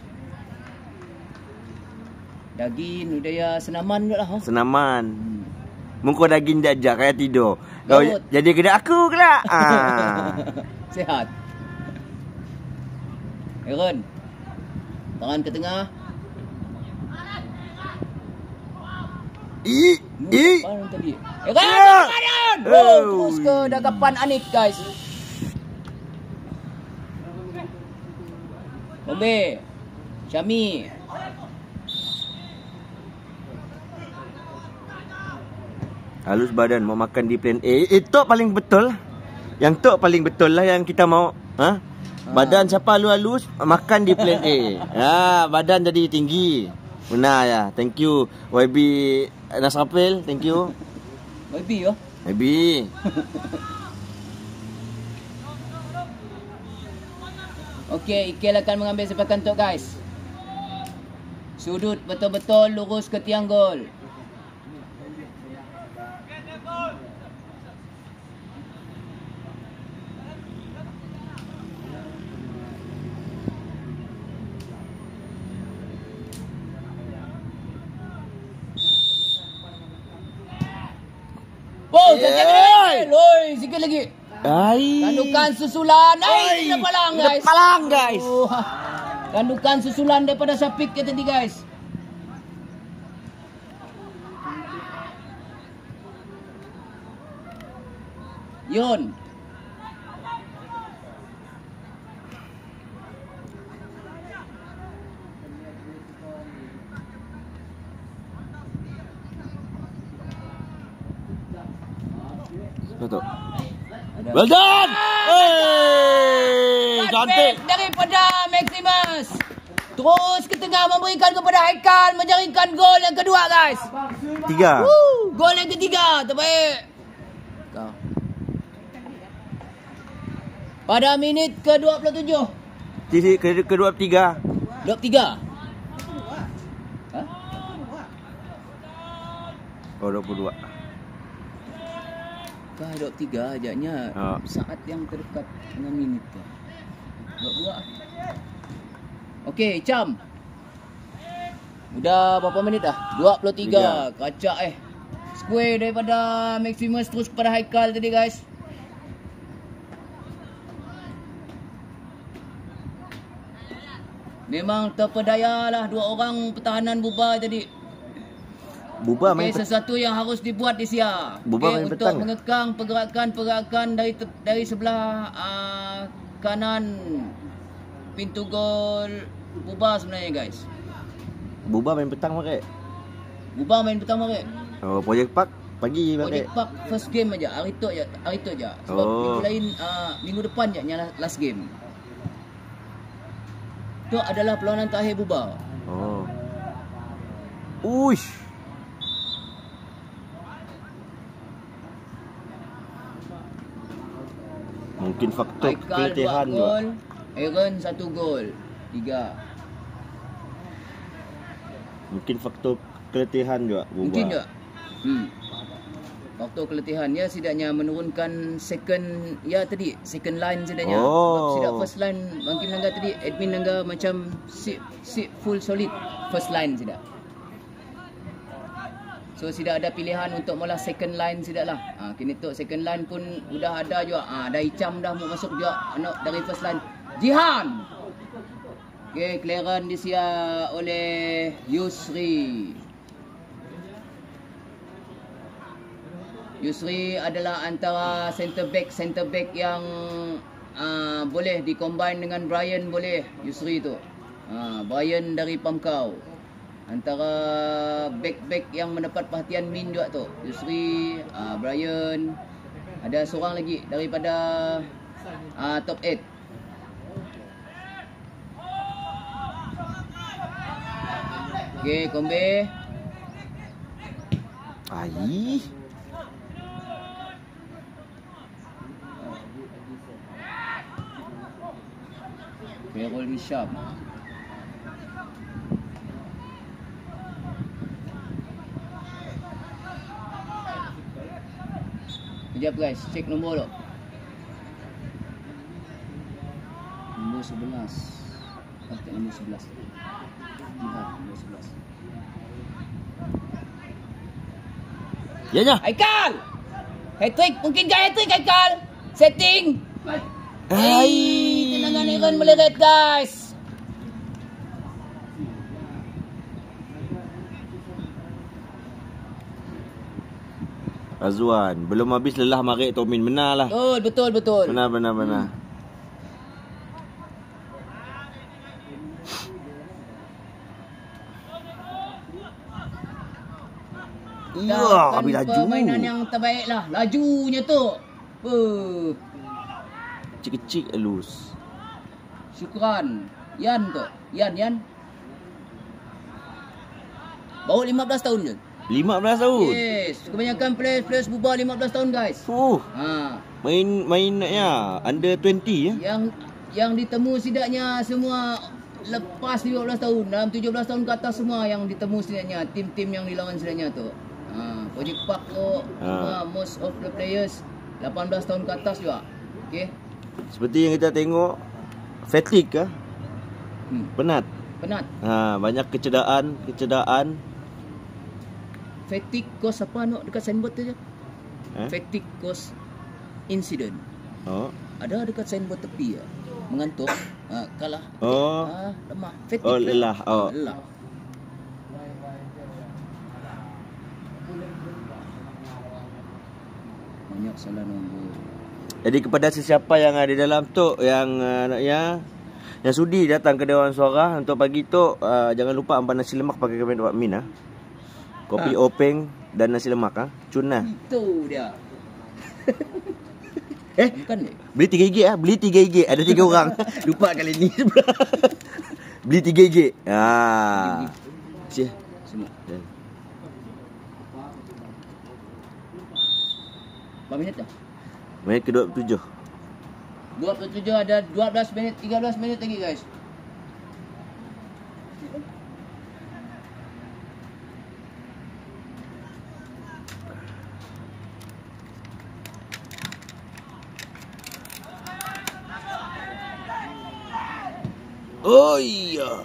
Daging udaya senaman juga lah. Senaman. Muka daging jajak kayak tidur. Kau Gaut. jadi kedai aku kelak. Sehat. Aaron. Tangan ke tengah. Apa tadi? Aaron! Terus ke dagapan Anik guys. Bombe. Syami. Halus badan mau makan di plan A. Itu paling betul. Yang tu paling betul lah yang kita mau. Badan siapa halus makan di plan A. Badan jadi tinggi. Benar ya. Thank you YB Nasrafil. Thank you. YB yo. YB. Okey, Ikel akan mengambil sepakan tu guys. Sudut betul-betul lurus ke tiang gol. Oh, jangan lagi. Loi, sikit lagi. Kandukan susulan. Tidak palang guys. Tidak palang guys. Kandukan susulan daripada Syafiq ke tadi guys. Yon. Betul. Well done. Cantik daripada Maximus. Terus ke tengah memberikan kepada Haikal menjaringkan gol yang kedua guys. 3. Gol yang ketiga terbaik. Pada minit ke-27. Kedua 3. 23. Oh 22. Kah 23 ajaknya saat yang terdekat dengan minit tu. 22. Okey, Cam. Udah berapa minit dah? 23. Kacak Square daripada Maximus terus kepada Haikal tadi guys. Memang terpedayalah dua orang pertahanan bubar tadi. Bubar main sesuatu yang harus dibuat di Sia. Bubar main untuk petang. mengekang pergerakan dari sebelah kanan pintu gol Bubar sebenarnya guys. Bubar main petang makai. Bubar main petang makai. Oh, Project Park pagi makai. Project Park first game aja. Hari tu aja. Sebab minggu lain minggu depan je yang last game. Itu adalah perlawanan terakhir Bubar. Oh. Uish. Mungkin faktor Haikal keletihan 2 gol, Aaron 1 gol. 3. Mungkin faktor keletihan juga Bubar. Mungkin juga. faktor keletihan ya setidaknya menurunkan second line setidaknya. Oh. Sebab tidak first line Bangki Menangga tadi admin Menangga macam si full solid first line tidak. So tidak ada pilihan untuk mula second line tidaklah. Kini tu second line pun sudah ada juga. Dah Icam dah mau masuk juga anak dari first line. Jihan. Okey, clearance disia oleh Yusri. Yusri adalah antara center back yang boleh dikombine dengan Brian boleh. Yusri tu. Brian dari Pamkau. Antara back yang mendapat perhatian Min juga tu. Yusri, Brian. Ada seorang lagi daripada top 8. Okey, Kombe. Ai. Khairul Hisham. Sekejap guys, cek nombor dulu. Nombor 11. Pakai nombor 11. Lihat nombor 11. Ya. Haikal! Hat-trick, mungkinkah hat-trick Haikal? Setting! Tenangan Aaron meleret guys. Azwan, belum habis lelah marik Tomin. Benar lah. Betul. Benar. Ya, habis laju. Permainan yang terbaik lah. Lajunya tu. Kecil-kecil halus. Syukran. Yan tu. Yan. Baru 15 tahun je. 15 tahun. Yes. Kebanyakan players bubar 15 tahun guys. Main ya under 20 ya. Yang ditemu setidaknya semua lepas 15 tahun. Dalam 17 tahun ke atas semua yang ditemu setidaknya. Tim-tim yang dilawan setidaknya tu. Project Park tu. Most of the players 18 tahun ke atas juga. Okay. Seperti yang kita tengok, fatigue kah? Penat. Banyak kecederaan. Fatigue cause apa nak dekat signboard tu je? Fatigue cause incident. Ada dekat signboard tepi ya. Mengantuk, kalah. Lemah. Fatigue. Lelah. Lelah. Banyak salah nombor. Jadi kepada sesiapa yang ada dalam tu yang sudi datang ke Dewan Suara untuk pagi tu, jangan lupa ampan nasi lemak pakai kemen Wak Min kopi openg dan nasi lemak cun Itu dia. Bukan ni. Beli 3 gig beli 3 gig. Ada 3 orang. Lupa kali ni. Beli 3 gig. Semua. Berapa minit dah? Minit ke-27. 27 ada 12 minit, 13 minit lagi guys. Oh iya.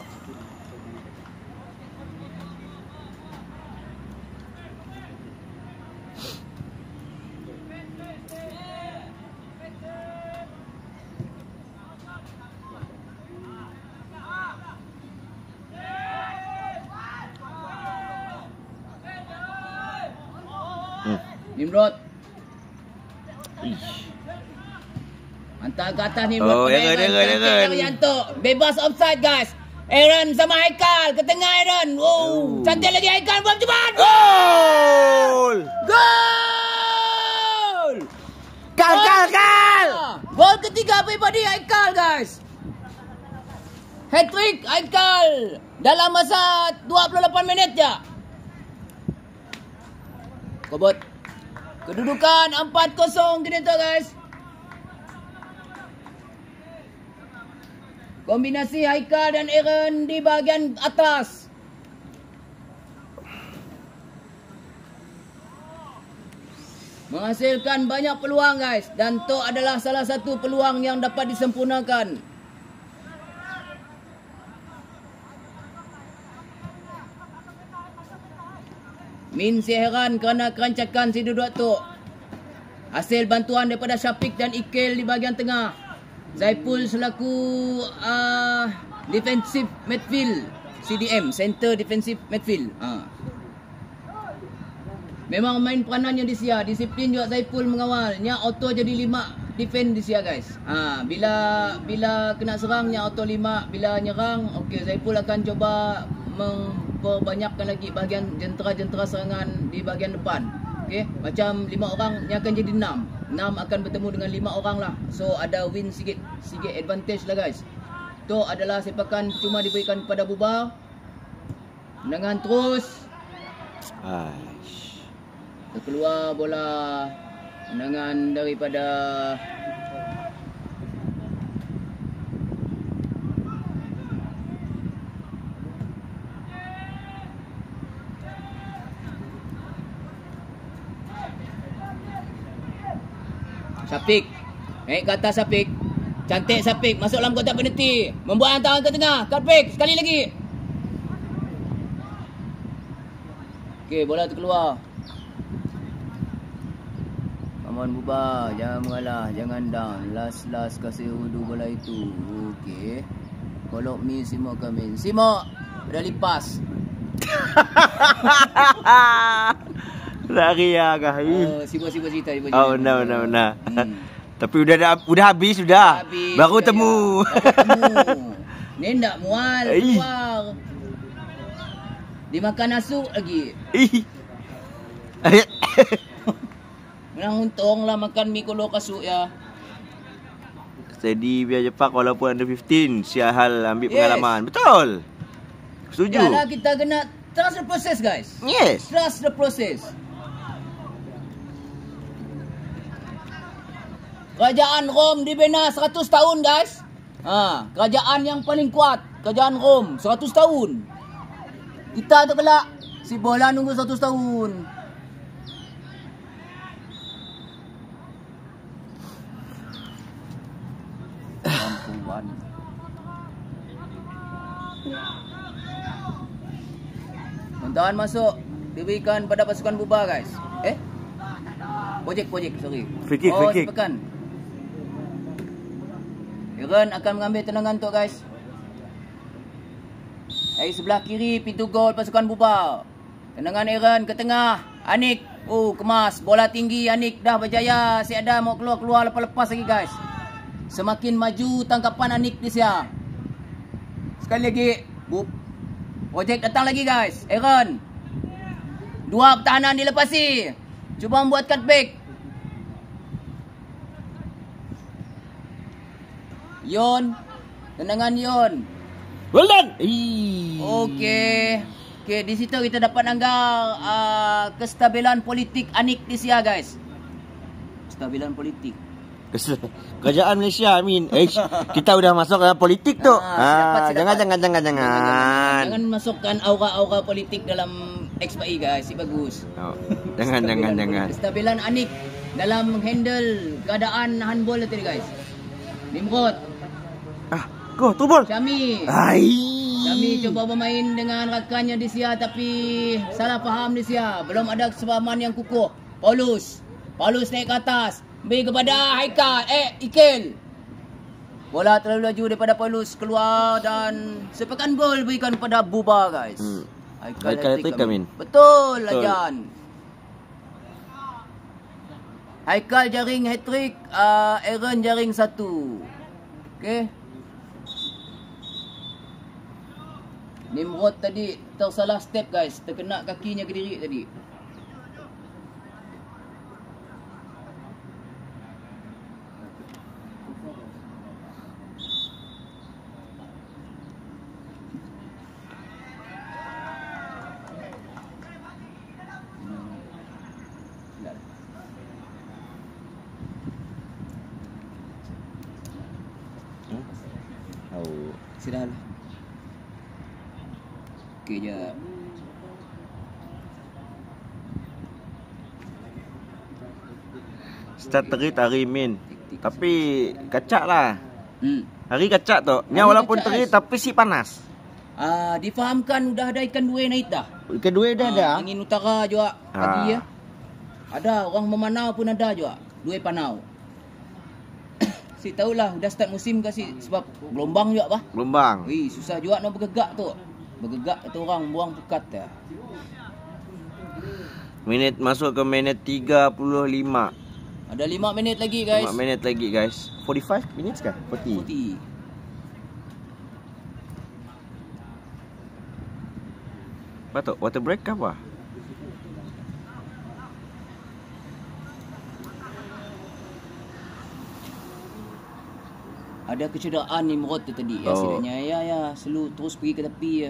Nimrod. Hantar ke atas Nimrod. Yanto. Bebas offside guys. Aaron sama Haikal. Ke tengah Aaron. Cantik lagi Haikal. Buat cepat. Gol! Kal! Gol ketiga pribadi Haikal guys. Hat-trick Haikal. Dalam masa 28 minit je. Kobot. Kedudukan 4-0 kini tu guys. Kombinasi Haikal dan Aaron di bahagian atas. Menghasilkan banyak peluang guys. Dan Tok adalah salah satu peluang yang dapat disempurnakan. Min si heran kerana kerancakan si duduk Tok. Hasil bantuan daripada Syafiq dan Ikil di bahagian tengah. Zaipul selaku defensive midfield. CDM, Center Defensive Midfield. Memang main peranannya di sia. Disiplin juga Zaipul mengawalnya. Auto jadi 5 defend di sia guys. Bila kena serangnya auto 5. Bila nyerang, okey, Zaipul akan coba memperbanyakkan lagi bahagian jentera-jentera serangan di bahagian depan. Okey, macam 5 orang ni akan jadi 6. 6 akan bertemu dengan 5 orang lah. So ada win sikit advantage lah guys. Itu adalah sepakan cuma diberikan kepada Bubar. Dengan terus keluar bola dengan daripada Syafiq. Naik ke atas Syafiq. Cantik Syafiq. Masuk dalam kotak penalti. Membuat hantaran ke tengah. Syafiq. Sekali lagi. Okey, bola terkeluar. Paman Bubar. Jangan mengalah. Jangan down. Last kasih hudu bola itu. Okey. Follow me Simok Kamin. Simok. Dah lipas. Lari agak. Sibuk cerita. Oh, benar. Tapi udah habis sudah. Baru temu. Ni ndak mual keluar. Dimakan nasi lagi. Menang untung lah makan mie kolo kasut ya. Steady biar Jepak walaupun under 15. Sial ambil pengalaman. Betul. Setuju. Yalah, kita kena trust the process guys. Yes. Trust the process. Kerajaan Rom dibina 100 tahun guys. Kerajaan yang paling kuat. Kerajaan Rom 100 tahun. Kita tu kelak si bola nunggu 100 tahun. Perempuan. Bantuan masuk diberikan pada pasukan Bubar guys. Projek, sorry. Free kick. Sepakan. Iran akan mengambil tendangan tu guys. Dari sebelah kiri pintu gol pasukan Bubar. Tendangan Iran ke tengah. Anik. Kemas. Bola tinggi. Anik dah berjaya. Si ada mau keluar lepas-lepas lagi guys. Semakin maju tangkapan Anik di sia. Sekali lagi. Projek datang lagi guys. Iran. 2 pertahanan dilepasi. Cuba membuat cutback. Yon. Tendangan Yon. Well done. Okey, di situ kita dapat anggar kestabilan politik Anik di sia guys. Kestabilan politik. Kerajaan Malaysia kita udah masuk dalam politik tu. Jangan. Jangan masukkan aura-aura politik dalam XPI guys, bagus. Jangan. Kestabilan Anik dalam handle keadaan handball tadi guys. Nimrod. Go, tu bol. Syami coba bermain dengan rakannya di sia tapi salah faham di sia. Belum ada kesepahaman yang kukuh. Paulus naik ke atas. Beri kepada Haikal. Ikil. Bola terlalu laju daripada Paulus keluar dan sepakan gol berikan pada Bubar guys. Haikal hat-trick Kamin. Betul Lajan. Haikal jaring hat-trick, Aaron jaring 1. Okey. Nimrod tadi tersalah step guys. Terkena kakinya ke diri tadi. Istirahat lah. Okey je. Start terit hari min. Tapi kacak lah. Hmm. Hari kacak tu. Nya Hari walaupun kacak, terit guys. tapi si panas. Difahamkan udah ada ikan dua naik dah. Kedua dah ada. Angin utara juga pagi ya. Ah. Ada orang memanau pun ada juga. Dua panau. Si tahulah dah start musim kasi sebab gelombang juga bah. Gelombang. Wih, susah juga nak bergegak tu. Bergegak tu orang buang pukat dah. Minit masuk ke minit 35. Ada 5 minit lagi guys. 5 minit lagi guys. 45 minutes kah? 40. Putih. Apa tu? Water break ke apa? Ada kecederaan Nimrod tu tadi ya, Oh. sidanya. Ya, selalu terus pergi ke tepi ya.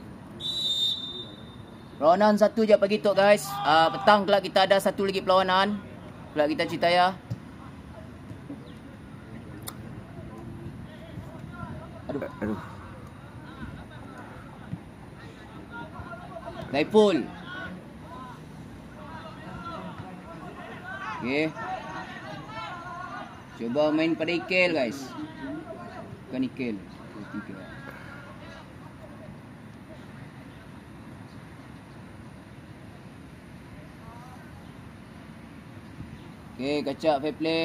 Perlawanan satu je pagi tu guys. Petang kelak kita ada satu lagi perlawanan. Kelak kita cerita ya. Aduh. Naipul. Okey. Cuba main pada Ikel guys. Bukan Ikel. Tiga. Okey, kacak fair play.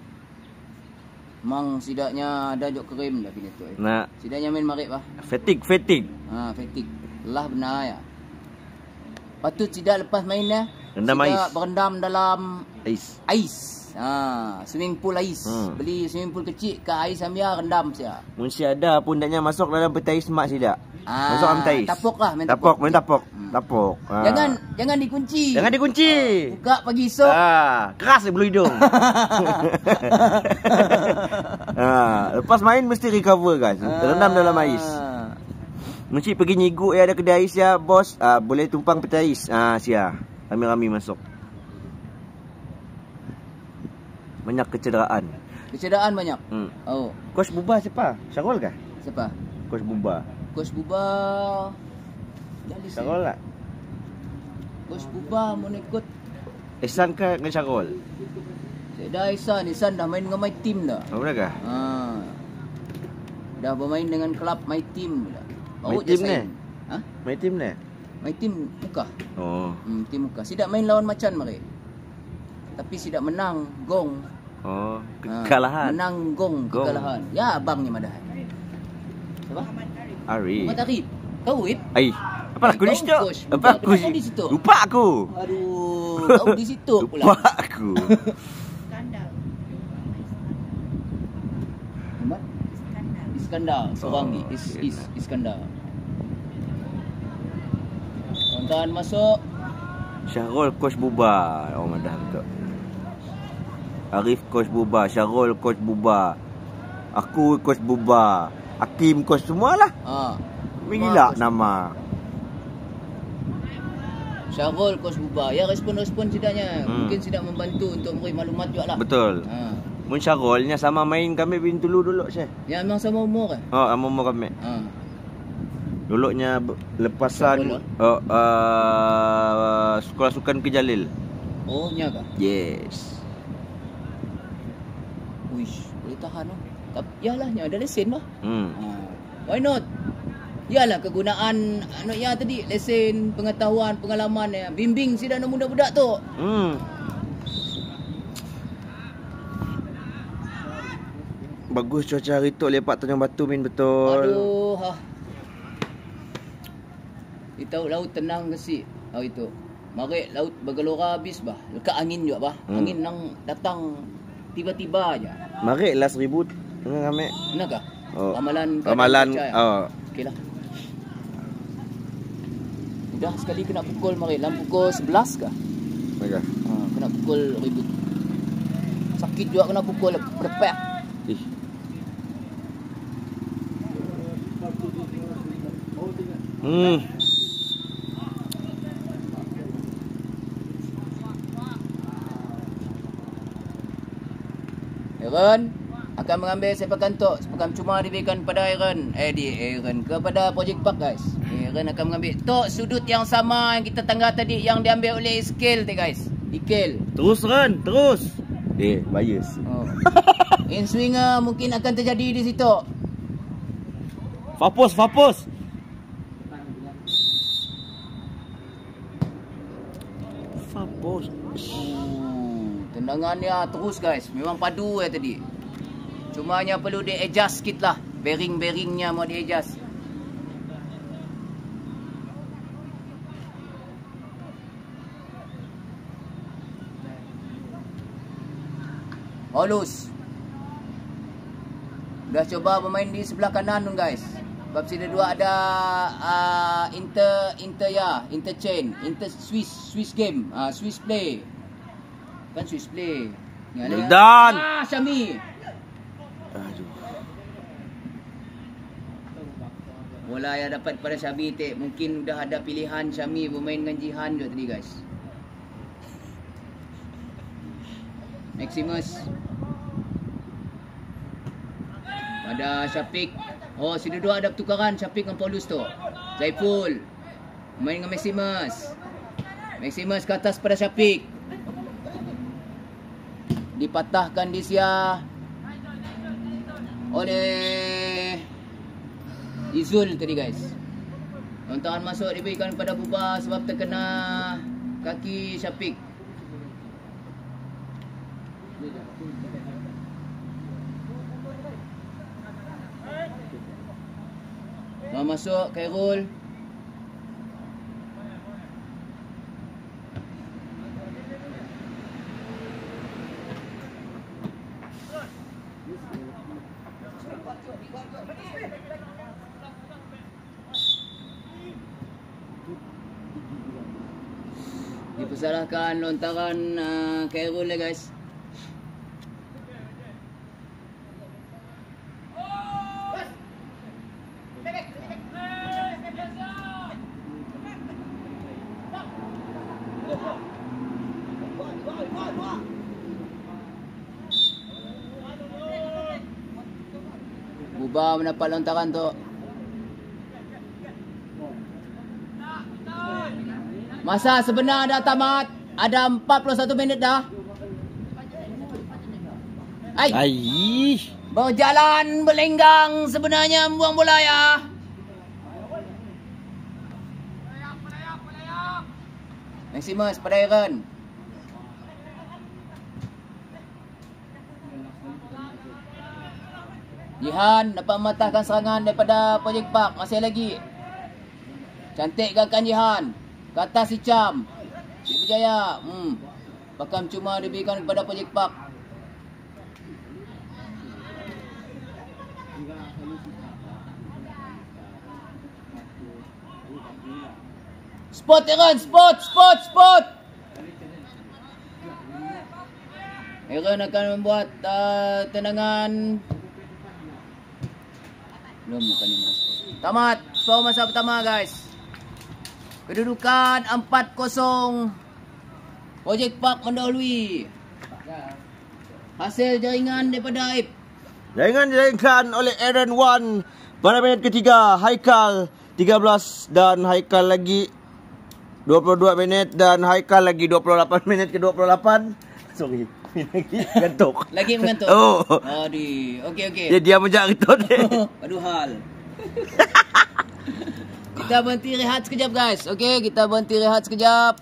Mang sidaknya ada jok kerim dah bila tu. Nak Sidaknya main marik bah. fatigue. Fatigue. Lah benar ya. Patut sidak lepas mainnya. Rendam sidak ais. berendam dalam Ais. ais. Swimming pool ais. Beli swimming pool kecil ke ais ambil rendam sia. Mun si ada pun daknya masuk dalam petai semak sidak. Masuk dalam petai. Tapuk lah, main Tapuk, main tapuk. Tapuk. Jangan dikunci. Jangan dikunci. Buka pagi esok. Keras bulu hidung. Lepas main mesti recover guys. Terendam dalam ais. Mesti pergi nyiguk ada kedai ais ya, bos. Boleh tumpang petai ais. Sia. Rami-rami masuk. Banyak kecederaan. Kecederaan banyak. Oh, Coach Buba siapa? Syarul kah? siapa? Coach Buba. Coach Buba. Jadi Syarul tak? Coach Buba mau ikut. Ihsan ke dengan Syarul? Saya dah Ihsan dah main dengan my team dah. Oh, benar kah? Dah bermain dengan klub my team dah. My team ni? My team ni? My team muka. Oh. Tim muka. Sidak main lawan macan mari. Tapi sidak menang gong. Oh, kekalahan. Menang gong kekalahan. Ya abangnya Madahan. Siapa? Arif. Muhammad Arif. Kau Wip? Ai, apa aku di Kau, situ? Coach. Apa aku Kenapa di situ? Lupa aku. Aduh, kau di situ pula. Lupa aku. Skandal. Muhammad Iskandar, seorang ni. Iskandar. Tonton masuk. Syarul Coach Buba. Oh, madah betul. Arif Coach Buba, Syarul Coach Buba. Aku Coach Buba. Hakim Coach semualah. Gila nama. Syarul Coach Buba. Ya respon-respon sidaknya. Mungkin sidak membantu untuk memberi maklumat juga lah. Betul. Mun Syarulnya sama main kami Bintulu dulu Syekh. Ya memang sama umur kan? Oh, umur kami. Dulunya lepasan sekolah sukan ke Jalil. Oh, nya kah? Yes. Uish, boleh tahan lah. Tapi yalah, nya ada lesen lah. Why not? Yalah kegunaan ya tadi lesen, pengetahuan, pengalaman ya. Bimbing si dan budak-budak tu. Bagus cuaca hari tu lepak Tanjung Batu min betul. Aduh, Kita laut tenang ke si hari tu. Mari laut bergelora habis bah. Lekat angin juga bah. Angin nang datang tiba-tiba aja. Mari last ribut dengan kami. Benarkah? Oh. Amalan Okeylah. Dah sekali kena pukul mari. Dalam pukul 11 kah? Okey. Kena pukul ribut. Sakit juga kena pukul berpek. Aaron akan mengambil sepakan tok. Sepakan cuma diberikan pada Aaron. Kepada Project Park guys. Aaron akan mengambil tok sudut yang sama yang kita tangga tadi yang diambil oleh Ikel tu guys. Ikel. Terus Ran, terus. bias. Oh. In swinger mungkin akan terjadi di situ. Fapos. Tendangannya terus guys. Memang padu tadi. Cuma hanya perlu di adjust sikit lah. Bearing-bearingnya mau di adjust. Halus. Dah coba bermain di sebelah kanan tu guys. Sebab sini dua ada interchain, inter Swiss game, Swiss play. Kan Swiss play. Dan Syami. Aduh. Bola yang dapat pada Syami mungkin dah ada pilihan Syami bermain dengan Jihan juga tadi guys. Maximus. Ada Syafiq. Oh, sini dua ada pertukaran Syafiq dengan Paulus tu. Zaiful main dengan Maximus. Maximus ke atas pada Syafiq. Dipatahkan di sia oleh Izul tadi guys. Tontonan masuk diberikan kepada Buba sebab terkena kaki Syafiq. Mau masuk Khairul. Dipersalahkan lontaran Khairul lah guys. Buba mendapat lontaran tu. Masa sebenar dah tamat. Ada 41 minit dah. Berjalan berlenggang sebenarnya membuang bola ya. Maximus pada Aaron. Jihan dapat mematahkan serangan daripada Project Park. Masih lagi. Cantik gerakan Jihan. Ke atas si Cham. Si Berjaya. Pakam cuma diberikan kepada Project Park. Spot Aaron. Spot. Aaron akan membuat tendangan. Belum bukan ini. Tamat. So masa pertama guys. Kedudukan 4-0. Project Park mendahului. Hasil jaringan daripada Aib. Jaringan oleh Aaron 1 pada minit ketiga. Haikal 13 dan Haikal lagi 22 minit dan Haikal lagi 28 minit ke 28. Sorry. Lagi mengantuk. Lagi mengantuk. Oh. Aduh. Okey. Dia menjak itu dia. Aduh hal. Kita berhenti rehat sekejap guys. Okey, kita berhenti rehat sekejap.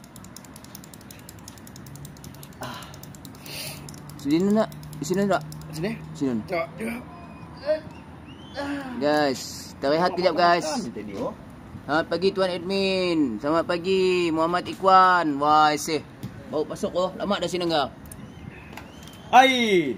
Sini nak? Sini tak? Sini. Sini. Guys, kita rehat sekejap guys. Selamat pagi Tuan Admin. Selamat pagi Muhammad Ikwan. Wah, baru masuk oh. Lama dah sini enggak? Hai.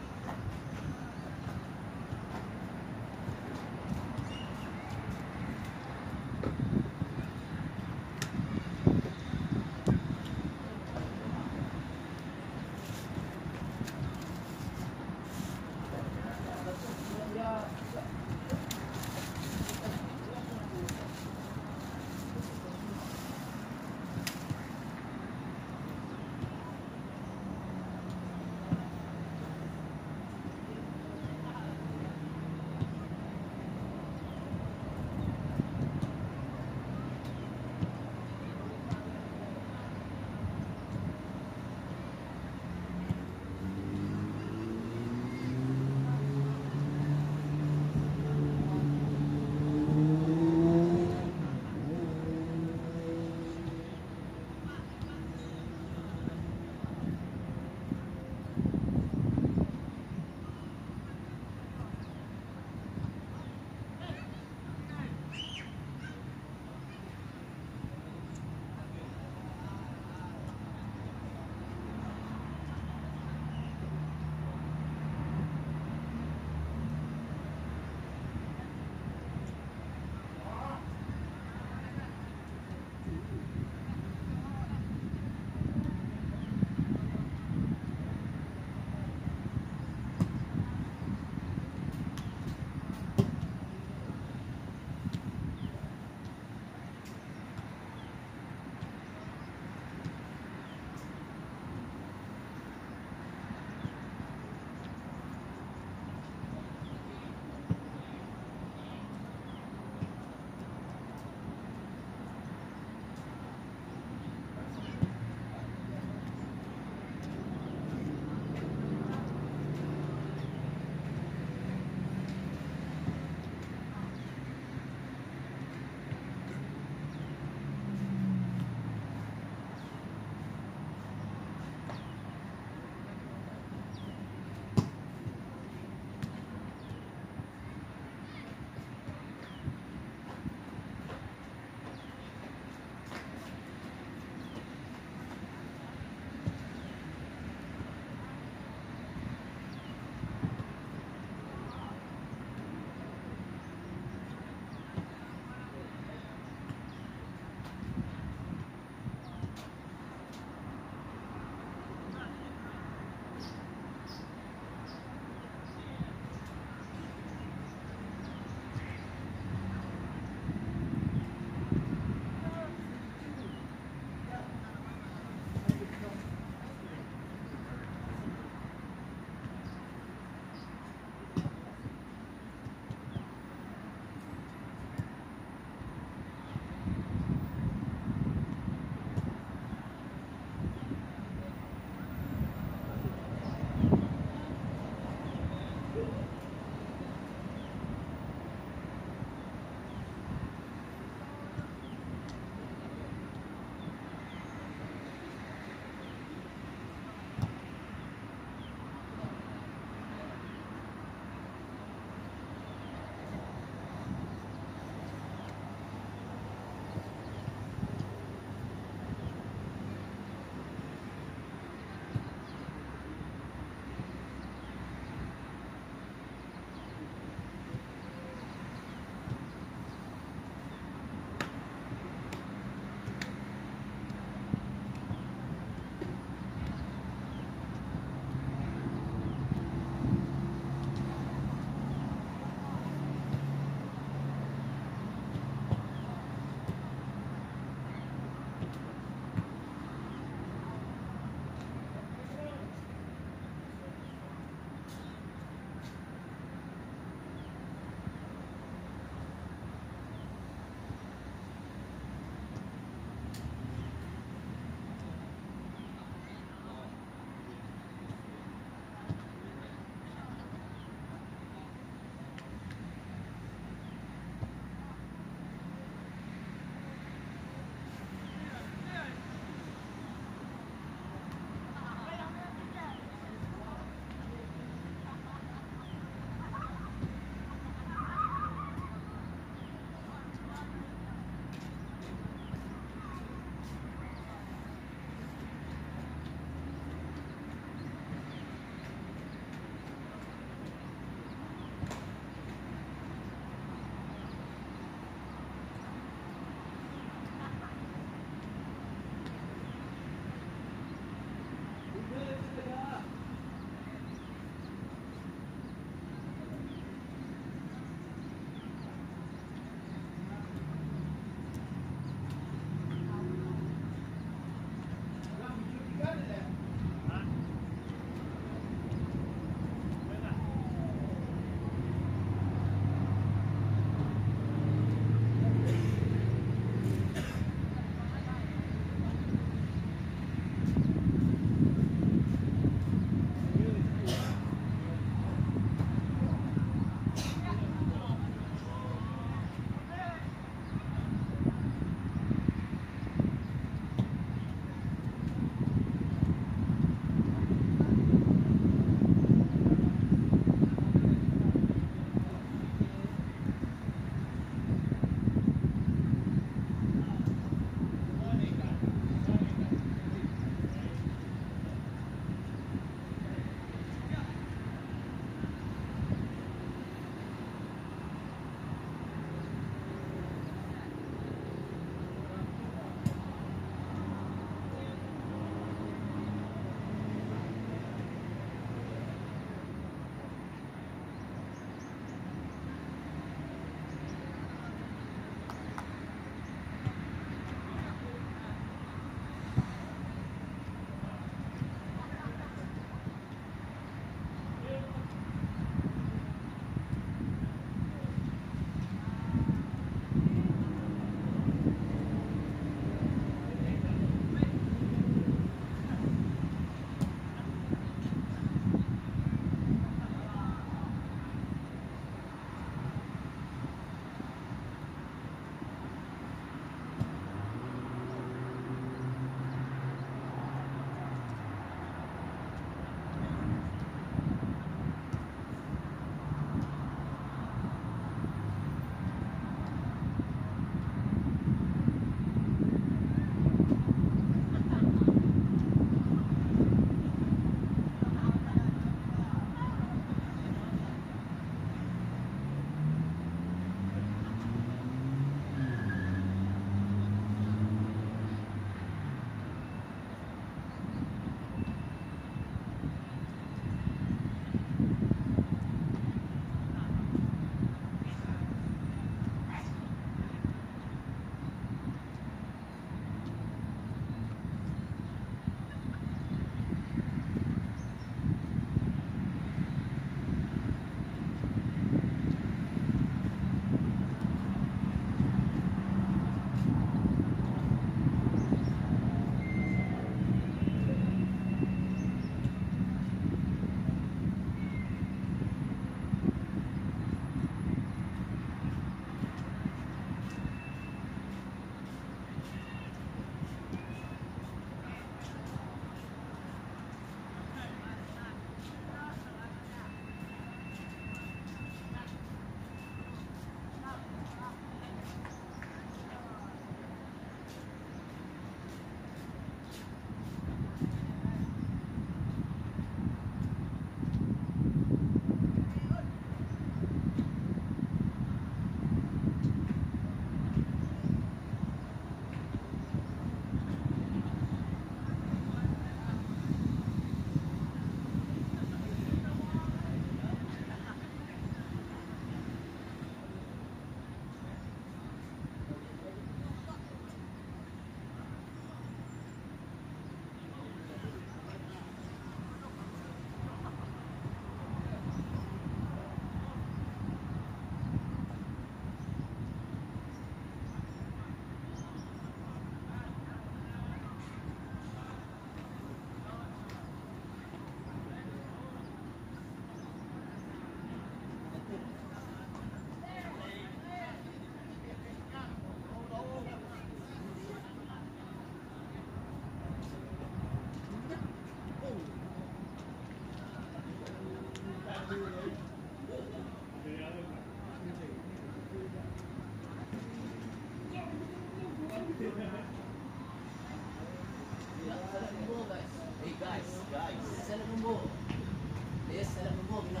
Salah nombor. Yes, salah nombor nak.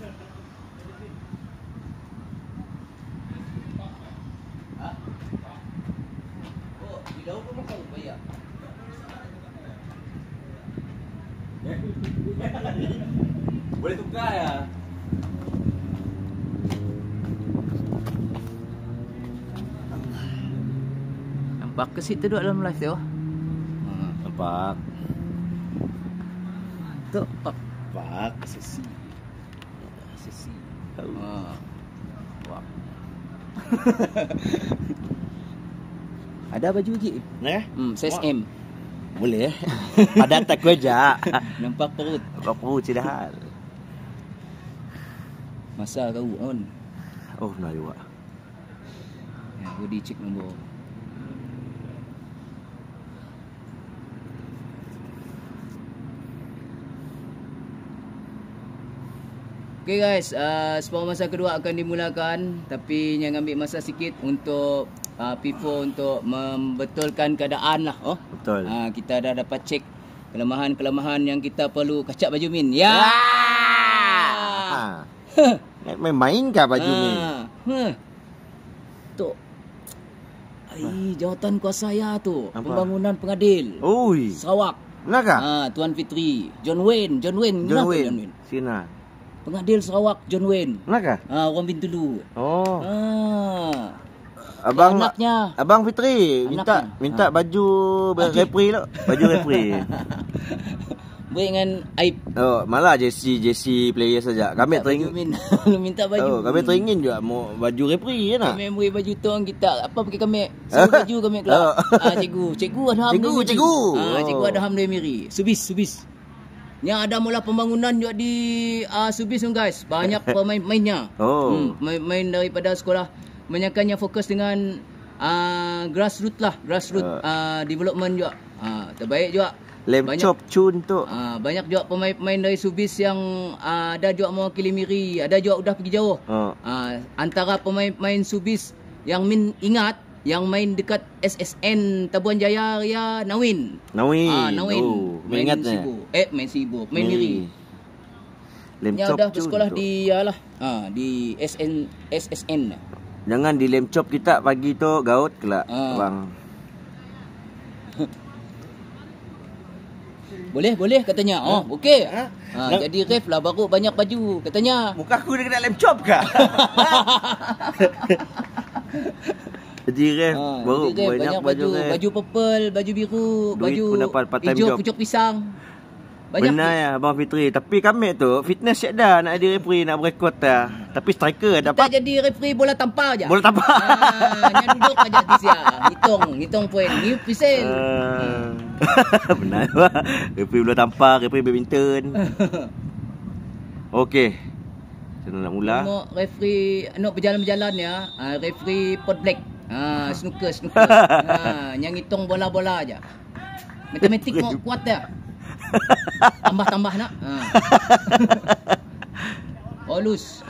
Ha? Oh, di daun pun makan bayar. Boleh tukar ya. Nampak ke situ duduk dalam live tu? Nampak. Tu. Nampak. Sesi. Wah. Ada baju lagi? Size M. Boleh. Ada tak aja. Nampak perut. Nampak perut tidak hal. Masa kau on. Oh, nak juga. Ya, body check nombor. Okay guys, separuh masa kedua akan dimulakan, tapi yang ambil masa sikit untuk Pipo untuk membetulkan keadaan lah. Oh, betul. Kita dah dapat cek kelemahan-kelemahan yang kita perlu kacak baju Min. Ya. Main kah baju ni? Tu. Jawatan kuasa saya tu. Apa? Pembangunan pengadil. Oi. Sarawak. Nakah? Tuan Fitri. John Wayne. Sina. Pengadil Sarawak John Wayne. Nakah? Orang Bintulu. Oh. Anaknya. Abang Fitri minta baju referee lo. Baju referee. Boleh dengan aib. Oh, malah JC player saja. Kami teringin. Lu minta baju. Oh, kami teringin juga mau baju referee ya nak. Kami beri baju tuang kita. Apa pakai kami? Baju kami keluar. Cikgu ada ham. Cikgu ada ham dari Miri. Subis. Yang ada mula pembangunan juga di Subis tu guys. Banyak pemain-mainnya. Oh. Main daripada sekolah. Banyakannya fokus dengan grassroots development juga. Terbaik juga. Lemchop Chun tu. Banyak juga pemain-pemain dari Subis yang ada juga mewakili Miri, ada juga udah pergi jauh. Antara pemain-pemain Subis yang Min ingat yang main dekat SSN Tabuan Jaya Ria Nawin. Oh, main ingatnya. Main sibuk, main Miri. Yang udah bersekolah di di SSN. Jangan di Lemchop kita pagi tu gaut kelak bang. Boleh katanya. Okey. Jadi ref lah baru banyak baju katanya. Muka aku dah kena Lemchop kah? Jadi ref baru banyak baju. Baju purple, baju biru, duit baju hijau pucuk pisang. Banyak. Benar ya Abang Fitri. Tapi kami tu fitness siap dah nak jadi referee, nak berekod dah. Tapi striker dapat. Kita jadi referee bola tampar aja. Bola tampar. Hanya duduk aja di sia. Hitung poin. Ni pisel. Benar bah. Referee bola tampar, referee badminton. Okey. Kita nak mula. Nak referee nak berjalan-berjalan ya. Referee pot black. Snooker. Yang hitung bola-bola aja. Matematik mau kuat dah. Tambah nak. Olus.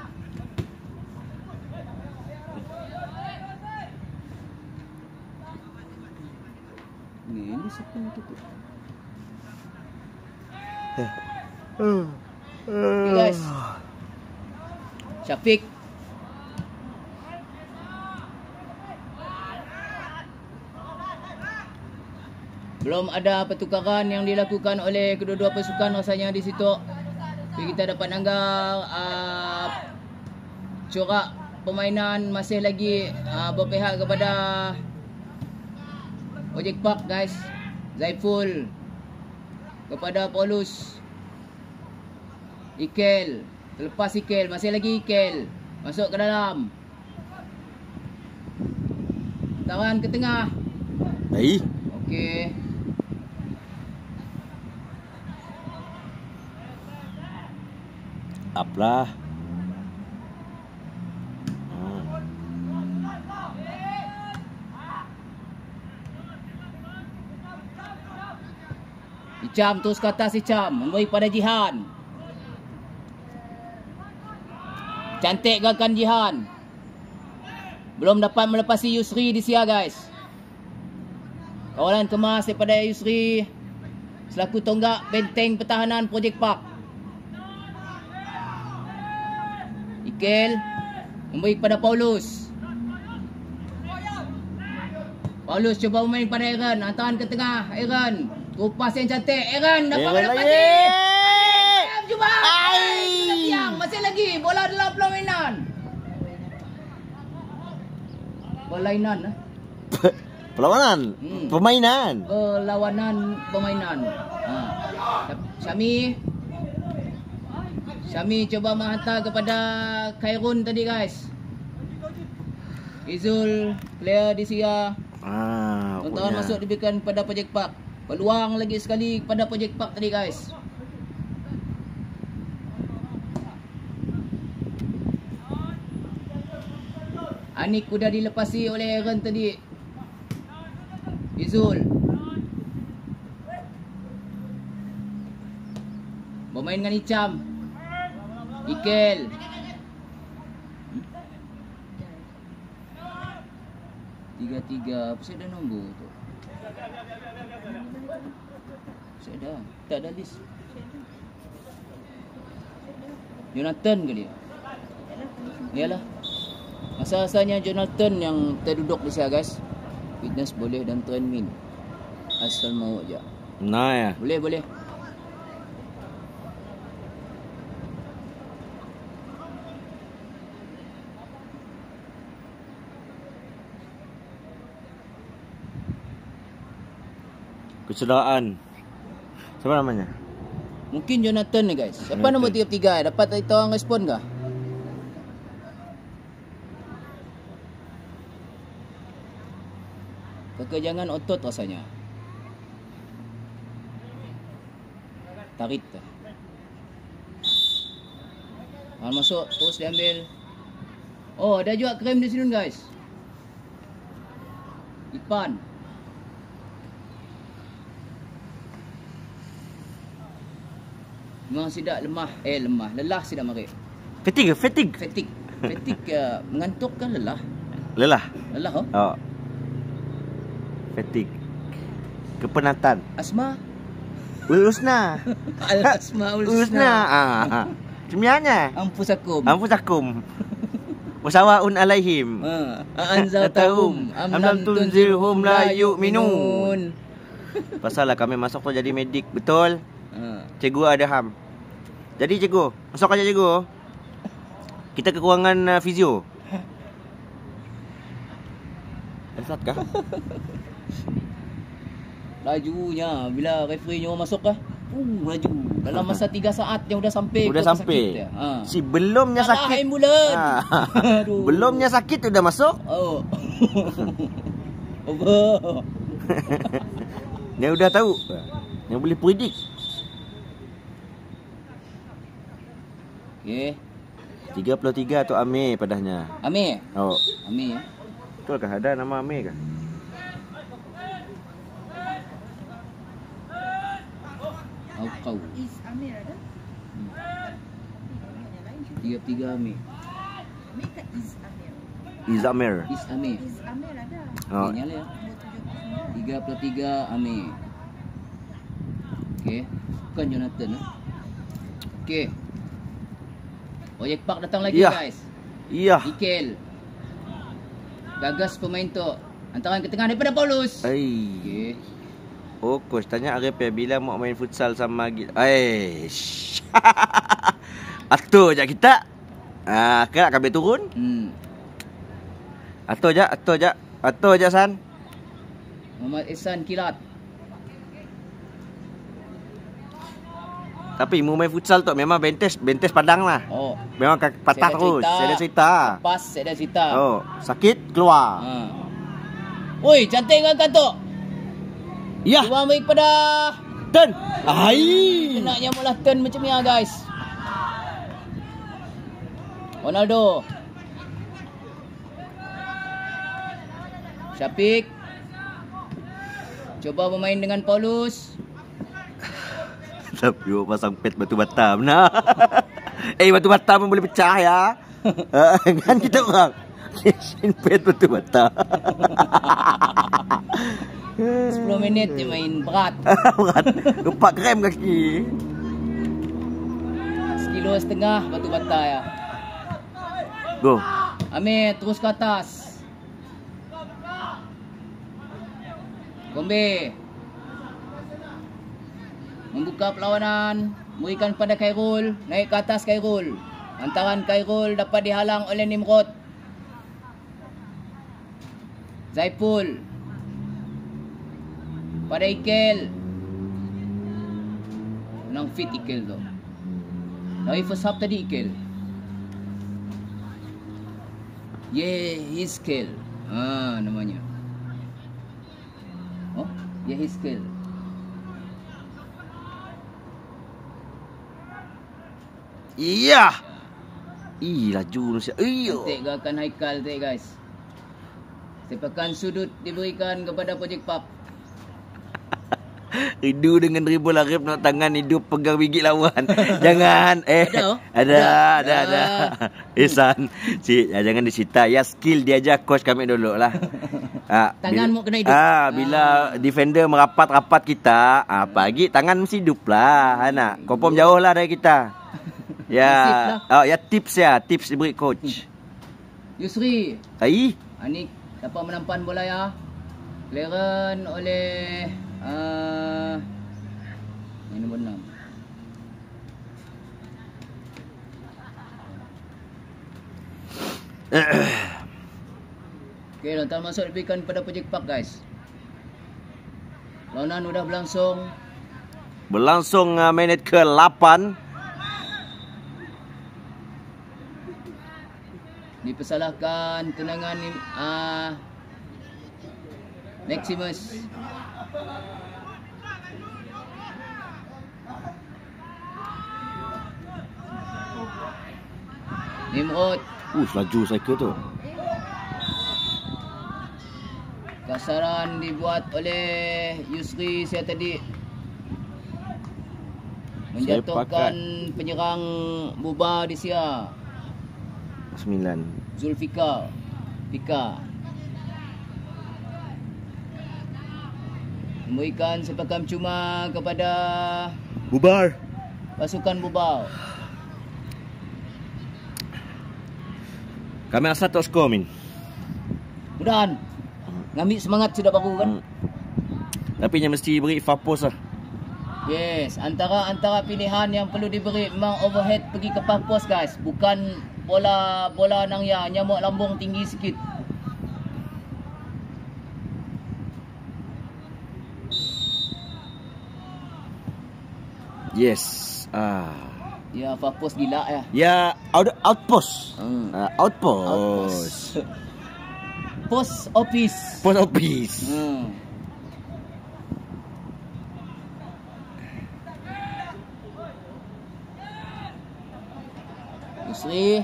Ini siapa yang tutup? Okay guys. Syafiq. Belum ada pertukaran yang dilakukan oleh kedua-dua pasukan rasanya di situ. Tapi kita dapat nanggar corak permainan masih lagi berpihak kepada Ojek Park guys. Zaiful kepada Paulus. Ikel, terlepas Ikel, masih lagi Ikel. Masuk ke dalam. Taran ke tengah. Baik. Okey. Aplah. Icam terus ke atas Icam. Memberi pada Jihan. Cantik gerakan Jihan. Belum dapat melepasi Yusri di sia guys. Kawalan kemas daripada Yusri. selaku tonggak benteng pertahanan Project Park. Ikel memberi kepada Paulus. Paulus cuba main pada Aaron, hantaran ke tengah. Aaron, kupas yang cantik. Aaron dapat Aaron dapat lagi. Cuba. Yang masih lagi bola dalam permainan. Perlainan ah. Perlawanan. Permainan. Perlawanan permainan. Syami cuba menghantar kepada Khairun tadi guys. Izul player di Sia. Tontonan masuk diberikan pada Project Park. Peluang lagi sekali kepada Project Park tadi guys. Anik sudah dilepasi oleh Aaron tadi. Izul bermain dengan Icam. Ikel tiga. Apa saya ada nombor tu? Saya ada. Tak ada list. Jonathan ke dia? Yalah. Asal-asalnya Jonathan yang terduduk di sana guys. Fitness boleh dan train min. Asal mau je. Nah ya. Boleh. Kecederaan. Siapa namanya? Mungkin Jonathan ni guys. Siapa Jonathan. nombor 33? Dapat kita orang respon kah? Kekejangan otot rasanya. Tarik tu. Masuk, terus diambil. Oh, ada juga krem di sini guys. Ipan. Memang sidak lemah. Lelah sidak mari. Fatigue. Fatigue mengantuk kan lelah? Lelah. Lelah oh. Oh. Fatigue. Kepenatan. Asma. Ulusna. Al-asma Ulusna. Sebenarnya. Ampusakum. Wasawaun alaihim. Anzaltahum am lam tunzirhum la yu'minun. Pasal lah kami masuk tu jadi medik, betul? Cikgu ada ham. Jadi cikgu, masuk aja cikgu. Kita kekurangan fizio. Esat kah? Lajunya bila referee nyawa masuk kah? Laju. Dalam masa 3 saat yang sudah sampai. Sudah sampai. Si belumnya sakit. Ambulan. Belumnya sakit sudah masuk. Oh. Over. Dia sudah tahu. Yang boleh predict. Okey. 33 tu Amir padahnya. Amir. Oh. Amir. Betul kah ada nama Amir kah? Kau. Is Amir ada? 33 Amir. Amir ke Is Amir? Izamir. Is Amir. Is Amir ada. Oh. Nyala ya. Nombor 33 Amir. Okey. Bukan Jonathan eh. Okey. Project Park datang lagi Ya. guys. Iya. Ikel. Gagas pemain tu. Hantaran ke tengah daripada Paulus. Ai. Okey. Oh, coach tanya Arif bila mau main futsal sama kita. Aish. Atur je kita. Kelak kami turun. Atur je San. Muhammad Ihsan Kilat. Tapi mau main futsal tu memang bentes padang lah. Oh. Memang patah terus. Saya ada cerita. Pas saya ada cerita. Oh, sakit keluar. Oi, cantik kan tu? Ya. Cuba ambil kepada Turn. Ai. Kena nyamulah turn macam ni lah guys. Ronaldo. Syafiq. Cuba bermain dengan Paulus. Tapi pasang pet batu batam nah. Batu batam pun boleh pecah ya. Kan kita orang. Pet batu batam. 10 minit je main berat. Berat. 4 gram kaki. 1,5 kilo batu bata ya. Go. Amir terus ke atas. Kombe. Membuka perlawanan, berikan pada Khairul, naik ke atas Khairul. Hantaran Khairul dapat dihalang oleh Nimrod. Zaipul pada Ikel. Menang fit Ikel tu. Dari first half tadi Ikel. Iskel. Namanya. Oh, Iskel. Iya. Laju Malaysia. Cantik gerakan Haikal tadi guys. Sepakan sudut diberikan kepada Project Pub. Ridu dengan dribble Arif nak tangan hidup pegang bigit lawan. Jangan. Ada. Ihsan. Jangan disita. Ya skill dia aja coach kami dulu lah. Tangan mau kena hidup. Bila defender merapat-rapat kita, pagi tangan mesti hidup lah anak. Confirm jauh lah dari kita. Ya tips diberi coach. Yusri. Ini dapat menampan bola ya. Clearan oleh ini nombor 6. Okey, lantar masuk diberikan pada Project Park guys. Lawanan sudah berlangsung menit ke-8. Dipersalahkan tendangan Maximus. Nimrod. Laju cycle tu. Kasaran dibuat oleh Yusri saya tadi. Menjatuhkan penyerang Buba di Sia. 9. Zulfika. Pika. Memberikan sepakan cuma kepada Bubar. pasukan Bubar. Kami rasa tak skor Min. Mudahan. Ngambil semangat sudah baru kan. Tapi yang mesti beri fapos lah. Yes, antara pilihan yang perlu diberi memang overhead pergi ke fapos guys. Bukan bola nang ya nyamuk lambung tinggi sikit. Yes. Ya, fapos gila ya. Ya, outpost. Outpost. Post office. Yusri.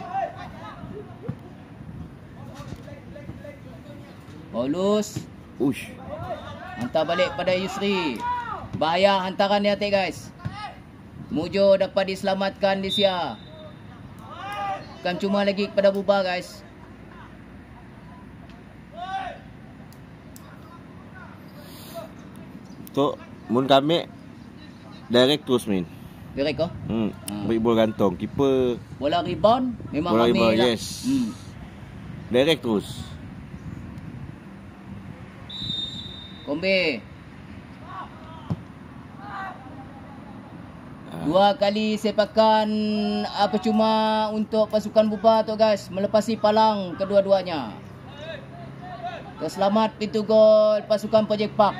Paulus. Hantar balik pada Yusri. Bahaya hantaran dia guys. Mujo dapat diselamatkan di Sia. Bukan cuma lagi kepada Buba guys. Tu mun kami direct terus Min. Direct kah? Beri bola gantung. Keeper bola rebound memang bola kami rebound, lah. yes. Direct terus. Kombe. 2 kali sepakan percuma untuk pasukan Buba tu guys, melepasi palang kedua-duanya. Terselamat pintu gol pasukan Project Park.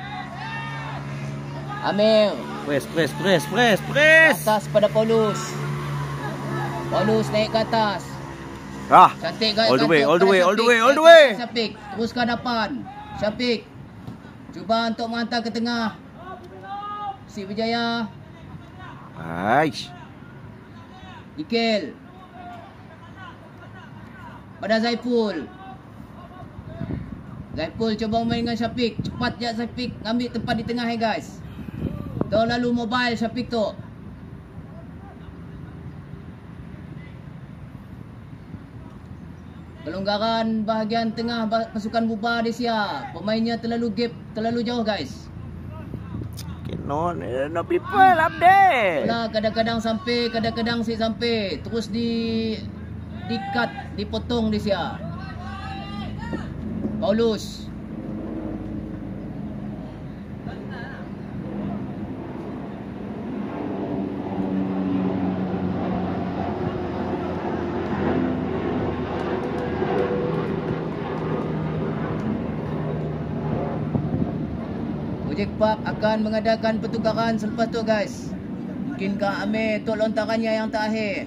Amir. Press. Atas pada Paulus. Paulus naik ke atas. Cantik guys. All the way. Syafiq terus ke hadapan. Syafiq cuba untuk menghantar ke tengah. Si Wijaya. Ikel pada Zaipul. Zaipul coba main dengan Syafiq. Cepat je Syafiq ambil tempat di tengah guys. Terlalu mobile Syafiq tu. Kelonggaran bahagian tengah pasukan Buba Malaysia. Pemainnya terlalu jauh guys. No people update. Bola kadang-kadang sampai, kadang-kadang si sampai. Terus di-cut, dipotong dia. Paulus. Projek Park akan mengadakan pertukaran selepas tu guys. Mungkinkah Amir untuk lontarannya yang terakhir?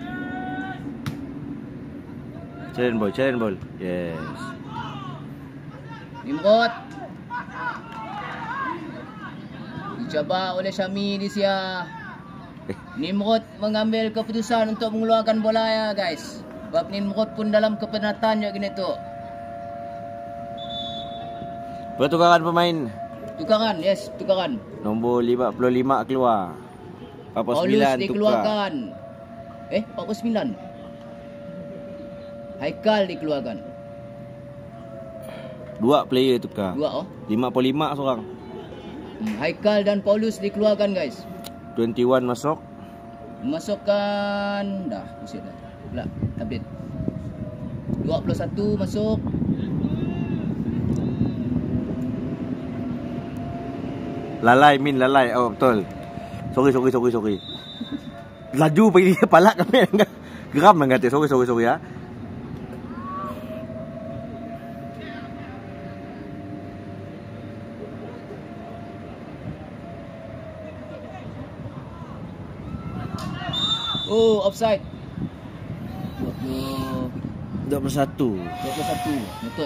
Challenge ball. Yes. Nimrod. Dicabar oleh Syami Disia. Nimrod mengambil keputusan untuk mengeluarkan bola ya guys. Sebab Nimrod pun dalam kepenatan je gini tu. Pertukaran pemain. Tukaran, yes, tukaran. Nombor 55 keluar. 49 Paulus tukar. dikeluarkan. 49. Haikal dikeluarkan. 2 player tukar. 2 oh. 55 seorang. Haikal dan Paulus dikeluarkan guys. 21 masuk. Masukkan dah, pusing dah. Pula tablet. 21 masuk. Lalai. Oh betul. Sorry. Laju pergi palak kami. Geram lah kata. Sorry ya. Oh, offside. 21. 21. Betul.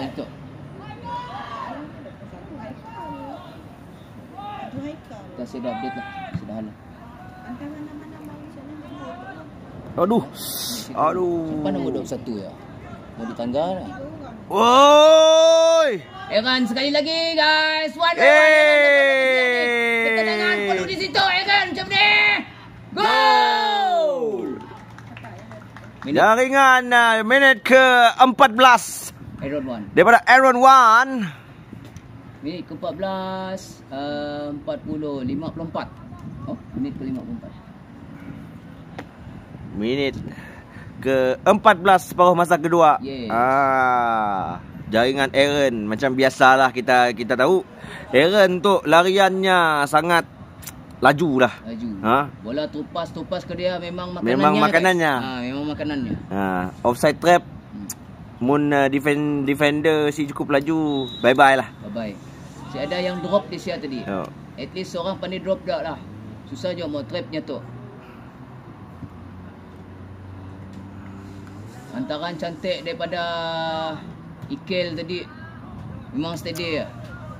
Dah sudah update lah. Sudah lah. Antara nama-nama yang sana Aduh. Siapa nombor 21 ya? Mau ditangga lah. Woi. Eran sekali lagi guys. One. Ketenangan perlu di situ Eran macam ni. Gol. Jaringan minit ke-14 Aaron 1. daripada Aaron 1. Minit ke-14 54. Oh, minit ke-54. Minit ke-14 separuh masa kedua. Yes. Jaringan Aaron macam biasalah kita tahu. Aaron tu lariannya sangat laju lah. Bola tupas ke dia memang makanannya. Memang makanannya. Memang makanannya. Offside trap. Mun defender si cukup laju. Bye-bye lah. Bye-bye. Si ada yang drop di situ tadi. Oh. At least seorang pandai drop dah lah. Susah je mau trapnya tu. Antaran cantik daripada Ikel tadi. Memang steady ya.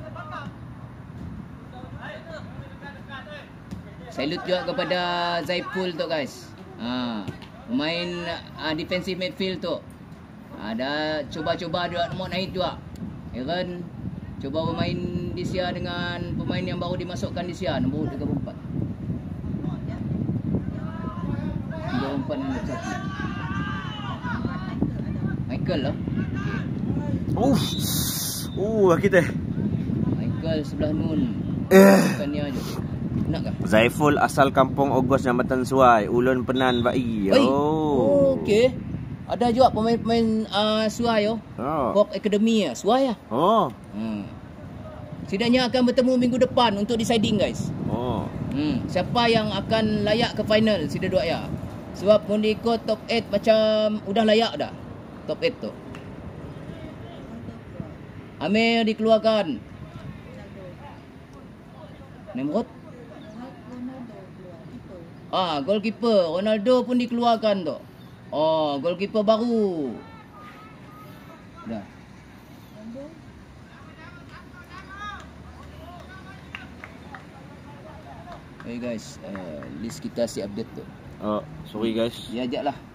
Salute juga kepada Zaipul tu guys. Pemain defensive midfield tu. Ada cuba-cuba dia mau naik juga. Aaron cuba bermain di Sia dengan pemain yang baru dimasukkan di Sia nombor 34. 34 nombor 1. Michael lah. Kita. Michael sebelah nun. Bukan dia aja. Nak ke? Zaiful asal kampung Ogos Jambatan Suai, Ulun Penan Bai. Okey. Ada juga pemain-pemain Suai Pop Academy Suai lah. Setidaknya akan bertemu minggu depan untuk deciding guys. Siapa yang akan layak ke final sida dua ya. Sebab pun ikut top 8 macam udah layak dah. Top 8 tu. Amir dikeluarkan. Nimrod. Goalkeeper Ronaldo pun dikeluarkan tu. Goalkeeper baru. Dah. Hey guys, list kita si update tu. Sorry guys. Diajak lah.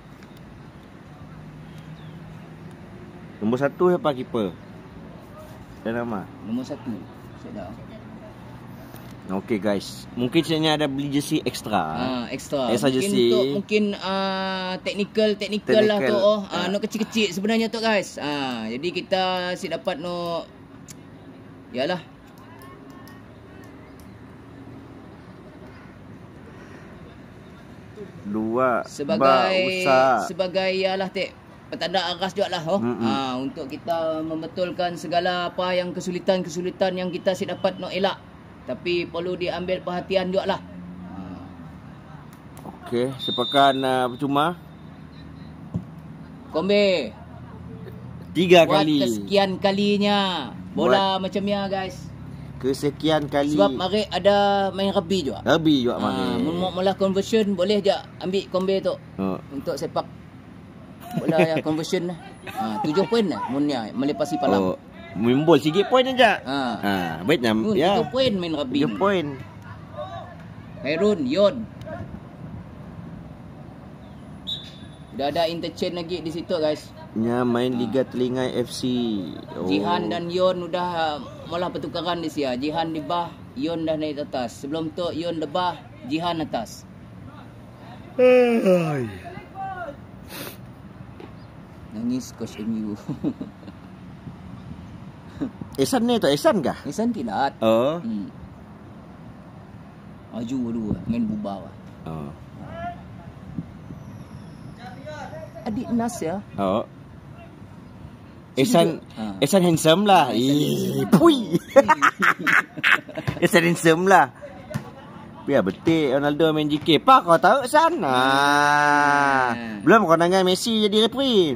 Nombor 1 siapa keeper? Dan nama? Nombor 1. Saya dah. Okey guys. Mungkin saya ada beli jersey ekstra. Extra. Extra Mungkin jersey. untuk technical lah tu. Nok kecil-kecil sebenarnya tu guys. Jadi kita si dapat nok yalah. Dua. Sebagai yalah petanda aras juga lah untuk kita membetulkan segala apa yang kesulitan-kesulitan yang kita si dapat nok elak. Tapi perlu diambil perhatian juga lah. Okey, sepakan percuma. Kombe. 3 Buat kali. kesekian kalinya. Bola macam ni guys. Kesekian kali. Sebab mari ada main rugby juga. Rugby juga mari. Mula conversion boleh je ambil kombe tu. Untuk sepak bola yang conversion lah. 7 poin lah munnya melepasi palang. Mimbol sikit poin aja. Baiknya ya. 7 poin main rugby. 7 poin. Khairun, Yon. Dah ada interchange lagi di situ guys. Nya main Liga Telingai FC. Jihan dan Yon udah malah pertukaran di sia. Jihan di bawah, Yon dah naik atas. Sebelum tu Yon di bawah, Jihan atas. Nangis coach MU. Ehsan ni tu Ehsan kah? Ehsan tidak. Maju dulu main bubar. Adik Nas ya. Ehsan handsome lah. Pui. Ehsan handsome lah. Biar betul Ronaldo main JK. Pak kau tahu Ehsan? Belum konangan Messi jadi referee.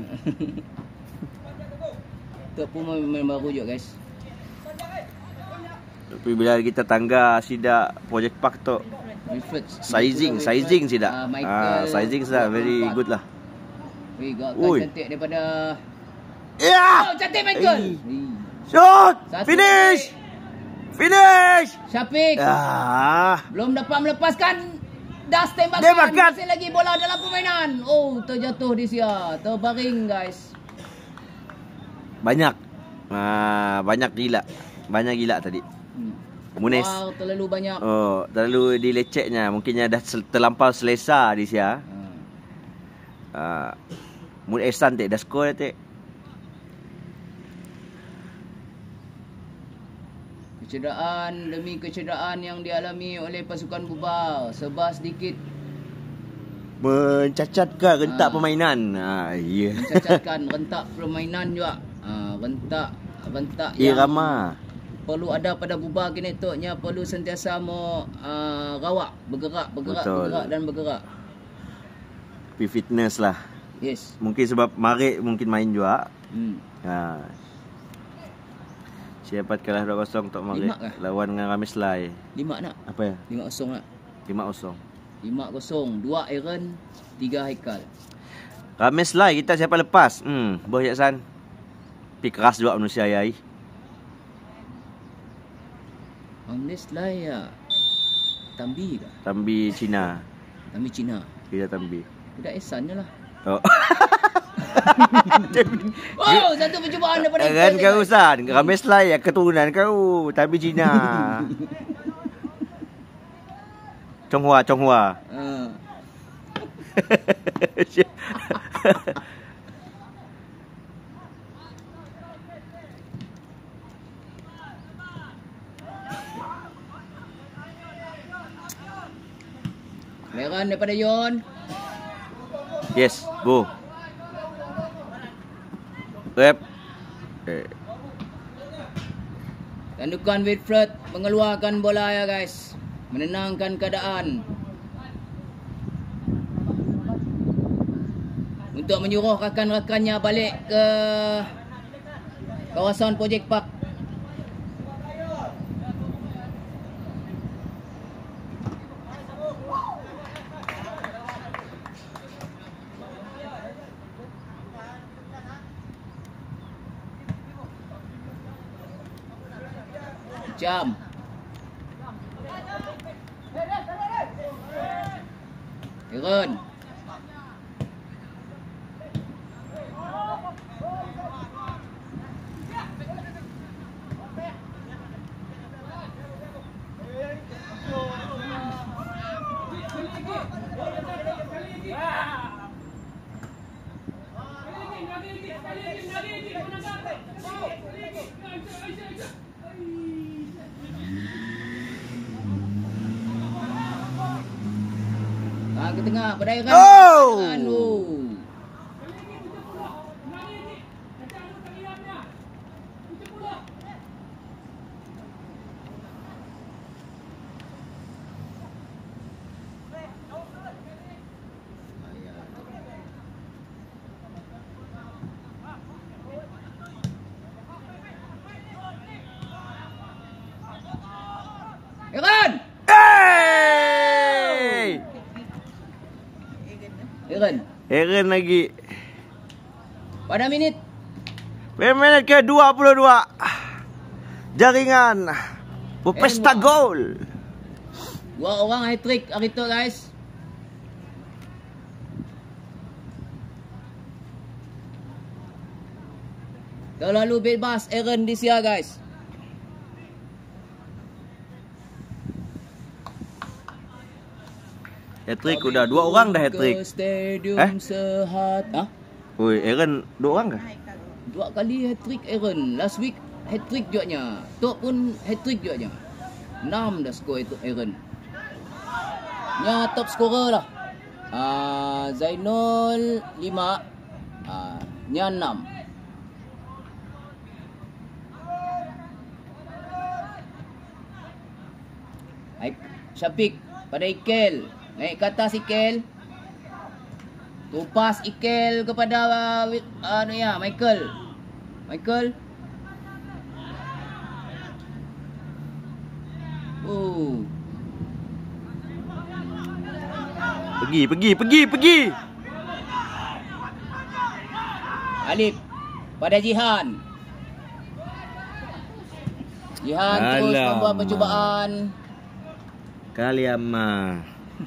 Tu pun main baru juga guys. Tapi bila kita tangga sida project park tu sizing sida. Sizing sida very good lah. Cantik daripada cantik Michael. Shot! Finish! Syafiq. Belum dapat melepaskan. Dah tembakan. Masih lagi bola dalam permainan. Terjatuh di sia. Terbaring guys. Banyak gila tadi. Munis. Terlalu banyak. Terlalu dileceknya. Mungkinnya dah terlampau selesa di sia. Mun Ehsan dah skor Kecederaan demi kecederaan yang dialami oleh pasukan Bubar. Serba sedikit mencacatkan rentak permainan. Mencacatkan rentak permainan juga. Rentak irama. Perlu ada pada Bubar kini tu nya perlu sentiasa rawak, bergerak dan bergerak. Tapi fitness lah. Yes. Mungkin sebab Marik mungkin main juga. Siapa kalah 2-0 untuk Marik lawan dengan Ramis Lai. 5 nak. Apa ya? 5-0 nak. 5-0. 5-0. 2 Aaron, 3 Haikal. Ramis Lai kita siapa lepas? Boh Yaksan. Tapi keras juga manusia ai. Ramis Lai ya. Tambi ke? Tambi Cina. Kita Tambi. Budak Ehsan je lah. Satu percubaan daripada kan kau San. Ramis Lai keturunan kau. Tambi Cina. Chonghua. Meran daripada Yon. Yes, go. Rep. Tandukan Wilfred mengeluarkan bola ya guys. Menenangkan keadaan. Untuk menyuruh rakan-rakannya balik ke kawasan Project Park. Jam. Turun. Ke tengah pada Aaron. Oh! Aaron! Hey! Aaron. Aaron lagi. Pada minit. Minit ke 22. Jaringan. Pesta gol. 2 orang hat-trick hari tu guys. Terlalu bebas Aaron di sia guys. Hat-trick udah 2 orang dah hat-trick. Stadium sehat. Ah? Oi, Aaron 2 orang ke? 2 kali hat-trick Aaron. Last week hat-trick juga. Tok pun hat-trick juga. 6 dah skor itu Aaron. Nya top scorer lah. Zainul 5. Nya 6. Syafiq pada Ikel. Naik ke atas Ikel. Tupas Ikel kepada Michael. Michael. Pergi. Alif pada Jihan. Jihan terus membuat percubaan. Kali amma.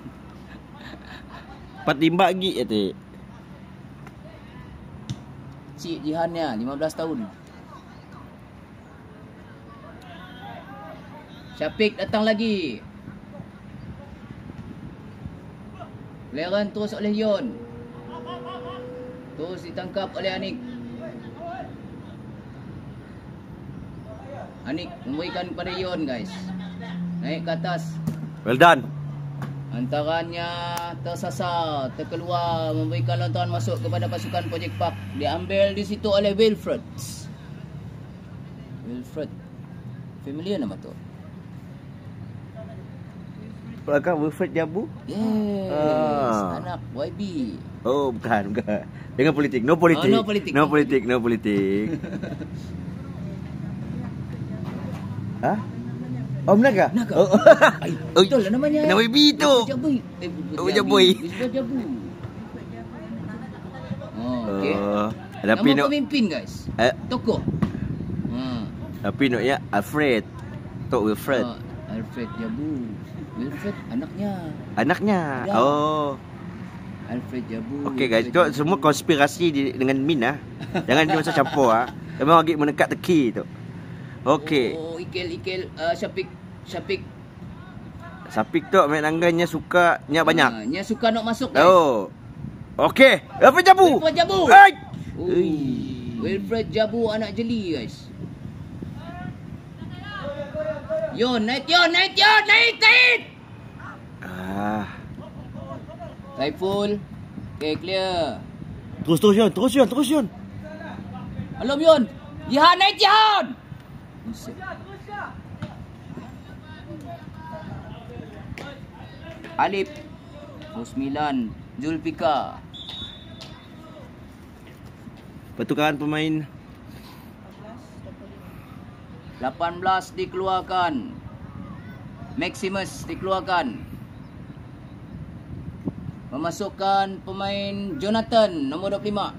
4 timbak lagi tu. Cik Jihan ni 15 tahun. Syafiq datang lagi. Leran terus oleh Yon. Terus ditangkap oleh Anik. Anik memberikan kepada Yon guys. Naik ke atas. Well done. Antaranya tersasar, terkeluar, memberikan lontaran masuk kepada pasukan Project Park. Diambil di situ oleh Wilfred. Familiar nama tu? Apakah Wilfred Jabu? Yes, anak YB. Oh, bukan. Dengan politik. No politik. No politik. Hah? Oh, benar ke? Oh, betul lah namanya. Nama YB tu. Jabu. Jabu. Jabu. Oh, okey. Tapi nama pemimpin guys. Tokoh. Tapi nak ya Alfred. Tok Wilfred. Alfred Jabu. Wilfred anaknya. Ya. Oh. Alfred Jabu. Okey guys, tu semua konspirasi dengan Min ah. Jangan dia macam campur ah. Memang lagi mendekat teki tu. Okey. Oh, Ikel Syafiq tu main anggannya suka nya banyak. Nya suka nak masuk guys. Oh. Okey, Wilfred Jabu. Hai. Wilfred Jabu anak jeli guys. Naik. Saiful. Okay, clear. Terus Yon. Halo Yon. Jihan. Alif. 9. Zulfika. Pertukaran pemain. 18 dikeluarkan. Maximus dikeluarkan. Memasukkan pemain Jonathan nombor 25.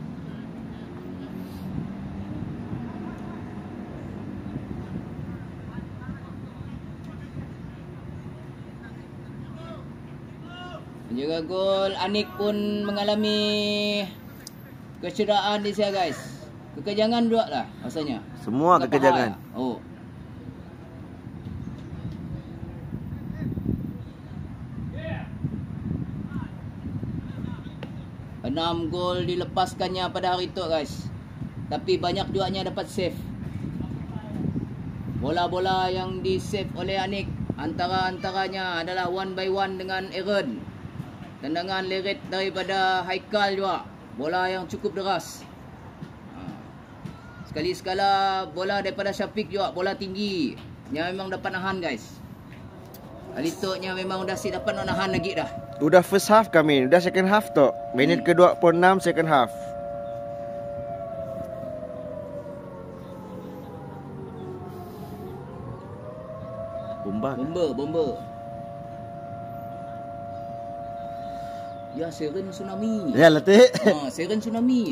Penjaga gol Anik pun mengalami kecederaan di sini guys. Kekejangan juga lah rasanya. Semua kekejangan. Oh. Yeah. 6 gol dilepaskannya pada hari itu guys. Tapi banyak juanya dapat save. Bola-bola yang di save oleh Anik antaranya adalah 1 by 1 dengan Aaron. Tendangan leret daripada Haikal juga. Bola yang cukup deras. Sekali-sekala bola daripada Syafiq juga, bola tinggi. Yang memang dapat nahan guys. Alitoknya memang dah si dapat nahan lagi dah. Udah first half kami, udah second half tu. Minit ke-26 second half. Bomba. Ya, siren tsunami. Ya, Latik. Siren tsunami.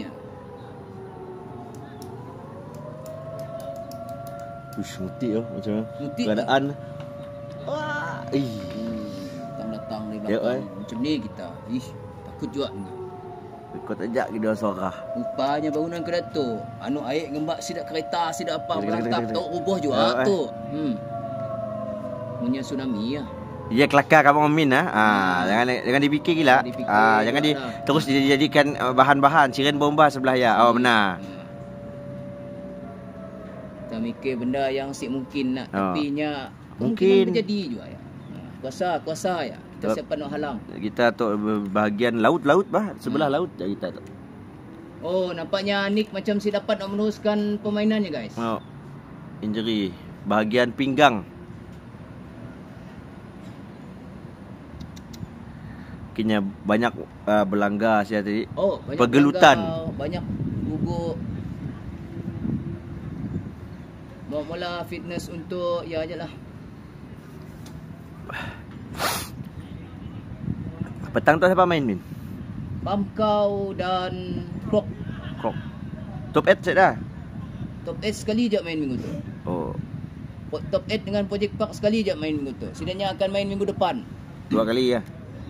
Ush, mutik macam mana? Mutik keadaan. Wah, datang dari Ya, belakang. Macam ni kita. Takut juga ni. Ikut ajak kita suara. Rupanya bangunan kedai tu. Air ngembak sidak kereta, sidak apa. Kena. Berangkap tu rubuh juga tu. Punya tsunami ya. Dia kelakar kamu Amin jangan dipikir gila. Jangan terus dijadikan bahan-bahan siren bomba sebelah ya. Oh benar. Kita mikir benda yang mungkin nak tapi nya mungkin terjadi juga ya. Kuasa ya. Kita siapa nak halang. Kita tu bahagian laut sebelah laut kita tu. Oh, nampaknya Nick macam si dapat nak meneruskan permainannya guys. Injury bahagian pinggang. Kini banyak berlanggar saya tadi. Oh, banyak pergelutan. Banyak gugur. Mula fitness untuk ya ajalah. Petang tu siapa main Min? Pamkau dan Krok. Top 8 set dah. Top 8 sekali je main minggu tu. Oh. Top 8 dengan Project Park sekali je main minggu tu. Sidanya akan main minggu depan. 2 kali ya.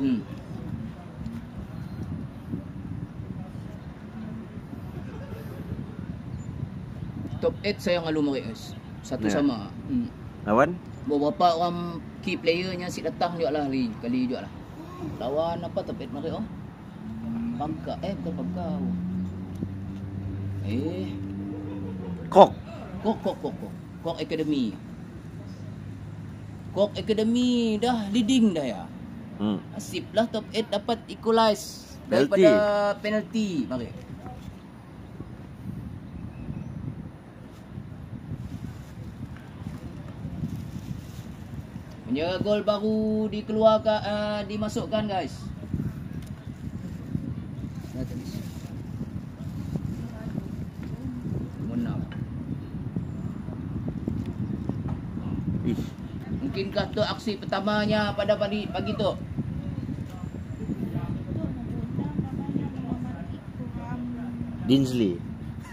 Top 8 saya ngalu mereka satu sama. Lawan? Beberapa orang key playernya si datang juga lah kali juga lah. Lawan apa top 8 mereka? Pamkau. Bukan Pamkau. Kok Academy. Kok Academy dah leading dah ya. Asip lah top 8 dapat equalize daripada penalty. Mari. Punya gol baru dikeluarkan, dimasukkan guys. Mungkinkah tu aksi pertamanya pada pagi tu? Dinsley.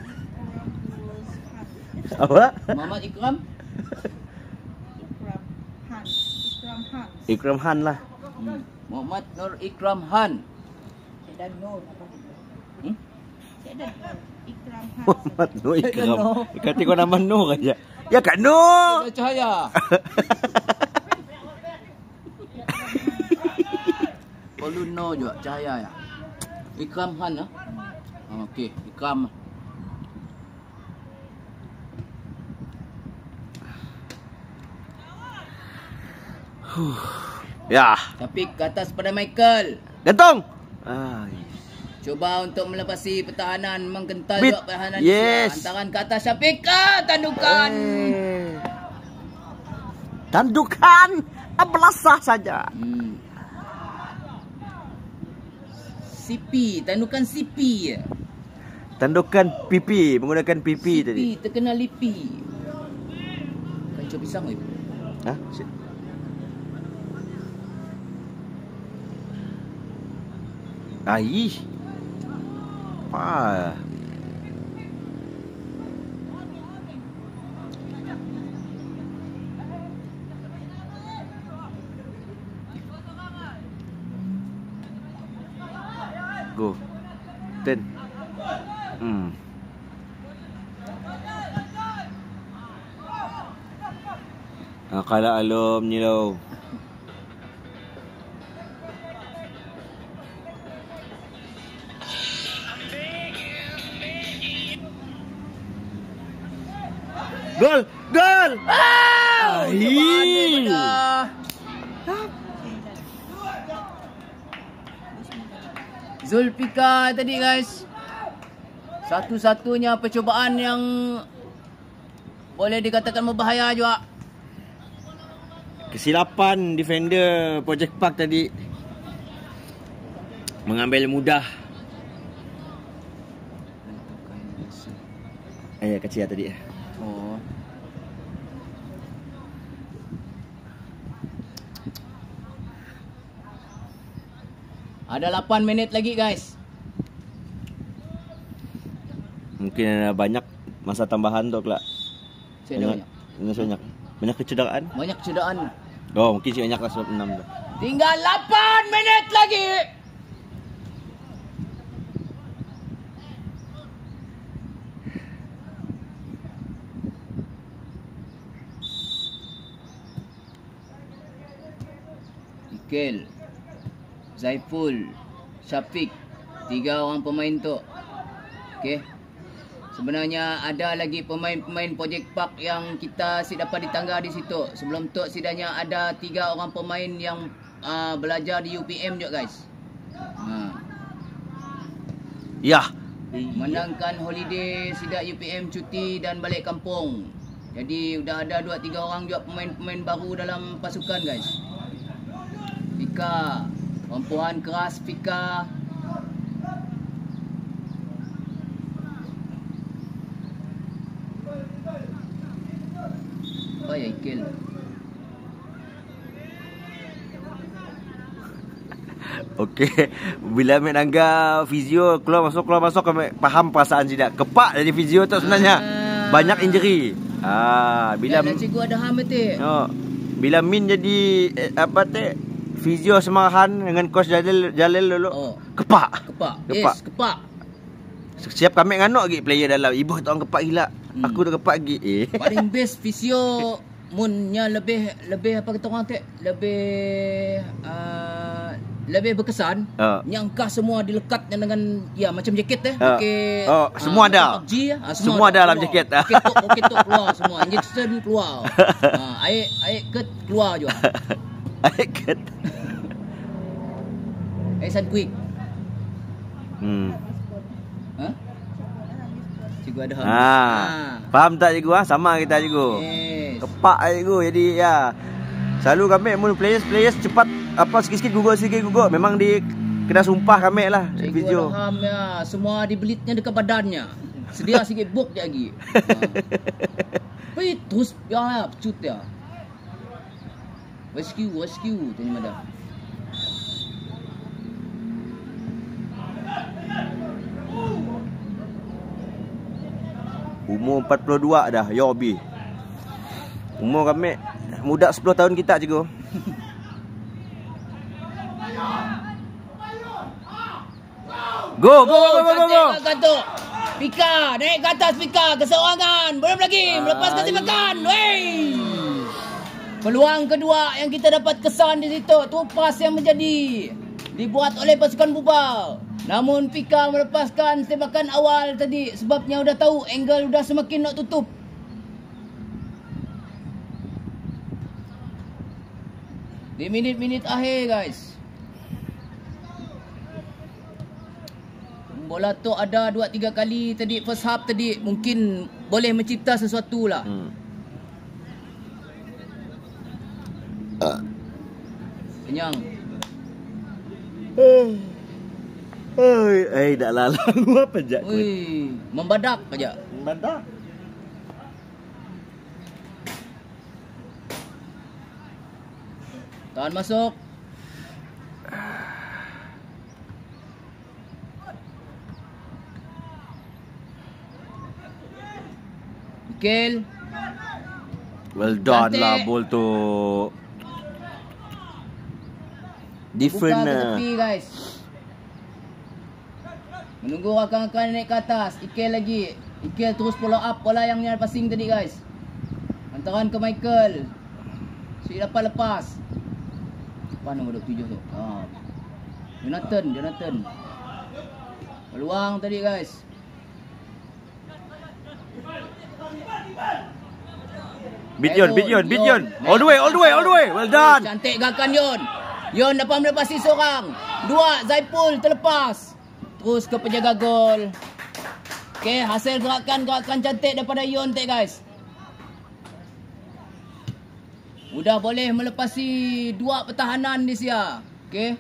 Apa? Muhammad Ikram? Ikram Han lah. Muhammad Nur Ikram Han. Saya dah know apa itu. Saya dah Ikram Han. Muhammad Nur Ikram. Kata kau nama Nur aja. Ya Kak Nur. Cahaya. Perlu Nur juga Cahaya ya. Ikram Han lah. Okey, Ikram. Ya. Tapi ke atas pada Michael. Gantung. Cuba untuk melepasi pertahanan, mengkental Bit. juga pertahanan. Yes. Hantaran ke atas Syafiq. Tandukan. Tandukan. Belasah saja. CP, tandukan CP. Tandukan pipi, menggunakan pipi tadi. CP terkena lipi. Kancur pisang ni. Aish. Apa? Go. 10. Kalau alum ni lo. Gol! Gol! Wow! Ai. Cobaan daripada Zulfikar tadi guys. Satu-satunya percubaan yang boleh dikatakan berbahaya juga. Kesilapan defender Project Park tadi. Mengambil mudah. Kecil tadi. Oh. Ada 8 minit lagi guys. Mungkin ada banyak masa tambahan tu kelak. Banyak. Banyak kecederaan. Banyak cedaan. Oh, mungkin banyak lah sebab 6 tu. Tinggal 8 minit lagi. Ikel, Zaiful, Syafiq, 3 orang pemain tu. Okey. Sebenarnya ada lagi pemain-pemain Project Park yang kita dapat ditangga di situ. Sebelum tu setidaknya ada 3 orang pemain yang belajar di UPM juga guys. Yah. Menangkan holiday sidak UPM cuti dan balik kampung. Jadi sudah ada 2-3 orang juga pemain-pemain baru dalam pasukan guys. Fika, perempuan keras Fika. Apa ya Ikel? Okey, bila ambil tangga fizio keluar masuk kami faham perasaan tidak. Kepak jadi fizio tu sebenarnya. Banyak injury. Bila dan cikgu ada ham betul. Bila Min jadi fizio semarahan dengan coach Jalil dulu. Kepak. Yes, kepak. Siap kami nganok lagi player dalam. Ibu tu orang kepak gila. Aku tu kepak lagi. Paling best fisio munnya lebih apa kata orang tu? Lebih berkesan. Nyangka semua dilekat dengan macam jaket pakai semua ada. PUBG, semua ada dalam jaket. Ketuk keluar semua. Injection keluar. Air ket keluar juga. Air ket. Sun Quick. Cikgu ada ham. Faham tak cikgu? Sama kita cikgu. Yes. Kepak cikgu. Jadi selalu kami mula players cepat sikit-sikit gugur. Memang kena sumpah kami lah. Cikgu Video. ada ham semua dibelitnya dekat badannya. Sedia sikit buk je lagi. Pergi terus pecut dia. Rescue tadi madam. Umur 42 dah, Yobi. Umur kami muda 10 tahun kita cikgu. Go. Kantuk. Fika, naik ke atas Fika, keseorangan. Belum lagi, melepaskan tembakan. Wey. Peluang kedua yang kita dapat kesan di situ, tu pas yang menjadi dibuat oleh pasukan Bubal. Namun Fika melepaskan tembakan awal tadi sebabnya sudah tahu angle sudah semakin nak tutup. Di minit-minit akhir guys. Bola tu ada 2-3 kali tadi first half tadi mungkin boleh mencipta sesuatu lah. Kenyang. Dah lalang apa jak. Membadak aja. Membadak. Tahan masuk. Ikel. Well done Cantik. lah ball tu. Different Buka ke tepi guys. Menunggu rakan-rakan naik ke atas. Ikel lagi. Ikel terus follow up bola yang passing tadi guys. Hantaran ke Michael. Si dapat lepas. Apa nombor 27 tu? Jonathan. Peluang tadi guys. Beat Yon. All the way. Well done. Cantik gerakan Yon. Yon dapat melepasi seorang. Dua, Zaipul terlepas. Terus ke penjaga gol. Okey, hasil gerakan cantik daripada Yon guys. Sudah boleh melepasi dua pertahanan di sia. Okey.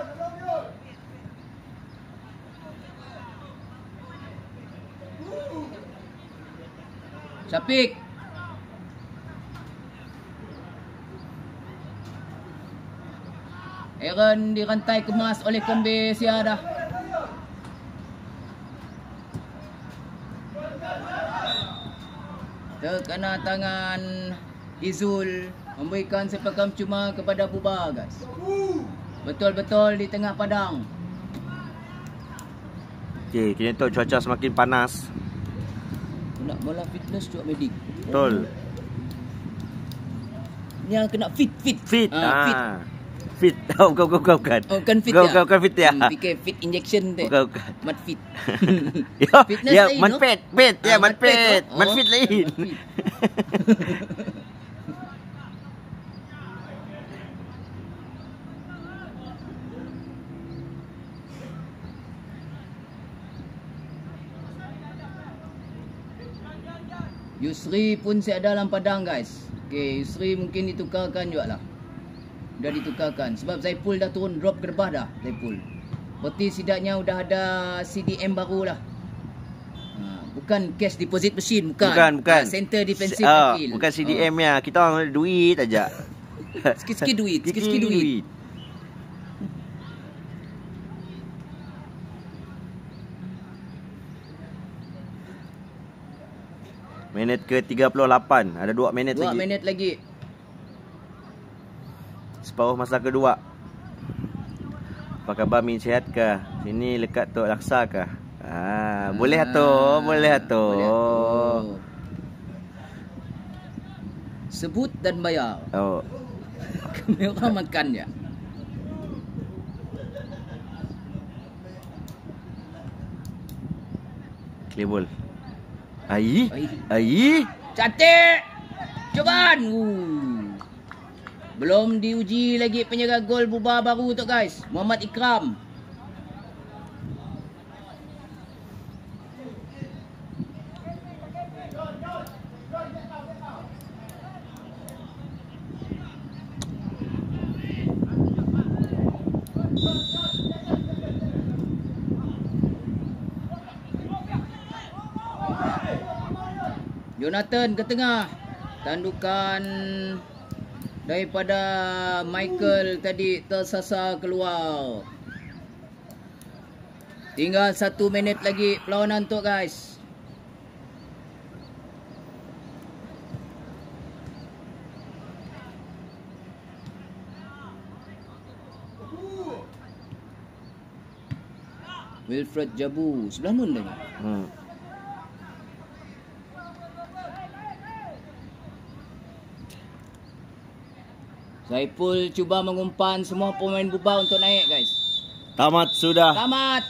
Syafiq. Aaron dirantai kemas oleh Kombe sia dah. Terkena tangan Izul memberikan sepakan cuma kepada Buba guys. Betul-betul di tengah padang. Okey, kini tu cuaca semakin panas. Nak bola fitness juga medik. Betul. Yang kena fit. Fit. Fit. Fit. Oh, kau kan. Oh, kan fit kau, ya? Kau fit ya? Fikir fit injection tu. Bukan. Mat fit. Fitness Ya, lain, man no? fit. Ya, man fit. Oh. Man fit lain. Fit. Yusri pun ada dalam padang guys. Okay, Yusri mungkin ditukarkan juga lah. Dah ditukarkan. Sebab Zaipul dah turun drop gerbah dah. Zaipul. Berarti setidaknya udah ada CDM baru lah. Bukan cash deposit machine. Bukan. Center defensive skill. Bukan CDM ya. Kita orang ada duit aja. Sikit-sikit duit. Minit ke 38. Ada 2 minit 2 lagi. minit lagi. Separuh masa kedua. Apa khabar Min, sihat ke? Sini lekat Tok Laksa ke? Boleh tu. Boleh tu. Sebut dan bayar. Oh. Kami orang makan je. Clear ball. Ai. Cantik. Cubaan. Belum diuji lagi penjaga gol Buba baru tu guys. Muhammad Ikram. Jonathan ke tengah. Tandukan daripada Michael tadi tersasar keluar. Tinggal 1 minit lagi perlawanan tu guys. Wilfred Jabu sebelah nun lagi. Zaipul cuba mengumpan semua pemain Buba untuk naik guys. Tamat sudah. Tamat.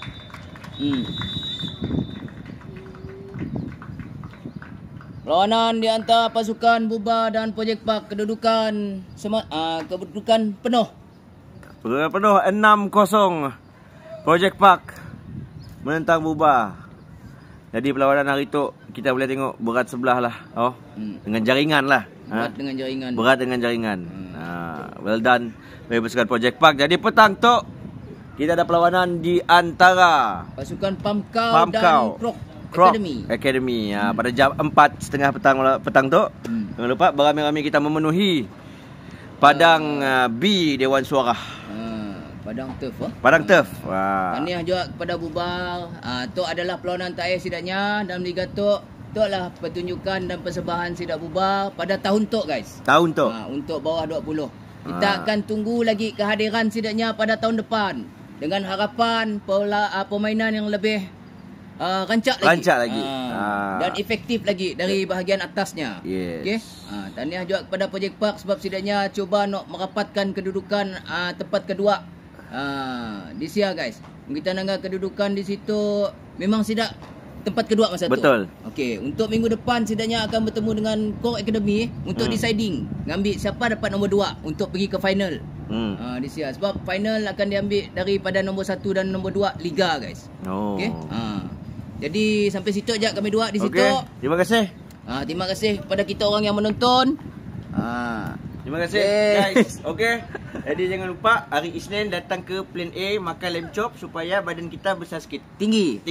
Perlawanan di antara pasukan Buba dan Project Park kedudukan penuh. Penuh 6-0. Project Park menentang Buba. Jadi perlawanan hari tu kita boleh tengok berat sebelah lah. Dengan jaringan lah. Berat dengan jaringan. Well done bagi pasukan Project Park. Jadi petang tu kita ada perlawanan di antara pasukan Pamkau dan Krok Academy. Pada jam 4:30 petang tu. Jangan lupa beramai-ramai kita memenuhi padang B Dewan Suara. Padang Turf. Padang Turf. Tahniah juga kepada Buba. Tu adalah perlawanan terakhir sidaknya dalam Liga tu. Tu adalah pertunjukan dan persembahan Sidak Buba pada tahun tu guys. Tahun tu. Untuk bawah 20. Kita akan tunggu lagi kehadiran sidaknya pada tahun depan. Dengan harapan permainan yang lebih rancak lagi. Dan efektif lagi dari bahagian atasnya. Yes. Okey. Tahniah juga kepada Project Park sebab sidaknya cuba nak merapatkan kedudukan tempat kedua. Di sia guys. Kita nangga kedudukan di situ memang sidak tempat kedua masa tu. Betul. Okey, untuk minggu depan setidaknya akan bertemu dengan Core Academy untuk deciding ngambil siapa dapat nombor 2 untuk pergi ke final. This year. Sebab final akan diambil daripada nombor 1 dan nombor 2 liga guys. Oh. Okey. Jadi sampai situ aja kami dua di situ. Okey, terima kasih. Terima kasih kepada kita orang yang menonton. Terima kasih guys. Okey. Jadi jangan lupa hari Isnin datang ke Plan A makan lamb chop supaya badan kita besar sikit. Tinggi.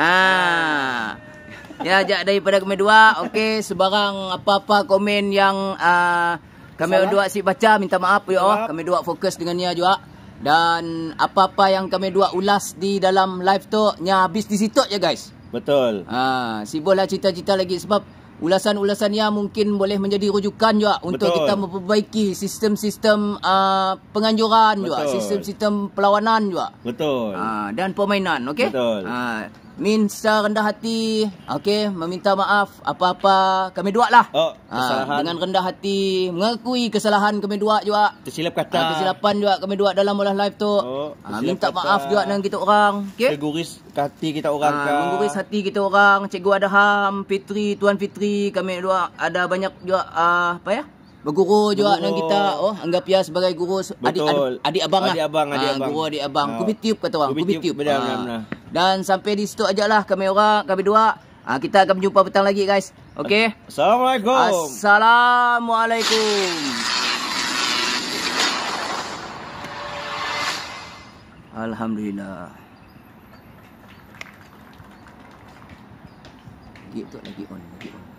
Ya, ajak daripada kami dua. Okey, sebarang apa-apa komen yang kami dua asyik baca, minta maaf ya. Kami dua fokus dengannya juga. Dan apa-apa yang kami dua ulas di dalam live tu nya habis di situ ya guys. Betul. Sibuklah cerita-cerita lagi sebab ulasan-ulasannya mungkin boleh menjadi rujukan juga untuk kita memperbaiki sistem-sistem penganjuran juga, sistem-sistem perlawanan juga. Betul. Dan permainan, okey? Betul. Min secara rendah hati, okey, meminta maaf apa-apa kami dua lah. Kesalahan. Dengan rendah hati mengakui kesalahan kami dua juga. Tersilap kata. Kesilapan juga kami dua dalam olah live tu. Minta maaf juga dengan kita orang, okey? Terguris hati kita orang kan. Mengguris hati kita orang. Cikgu Adham, Fitri, Tuan Fitri, kami dua ada banyak juga berguru juga dengan kita. Anggap ya sebagai guru adik abang lah. Guru adik abang. Kubitiup kata orang. Kubitiup. Benar. Dan sampai di situ ajalah kami dua. Kita akan berjumpa petang lagi guys. Okey. Assalamualaikum. Assalamualaikum. Alhamdulillah. Lagi on.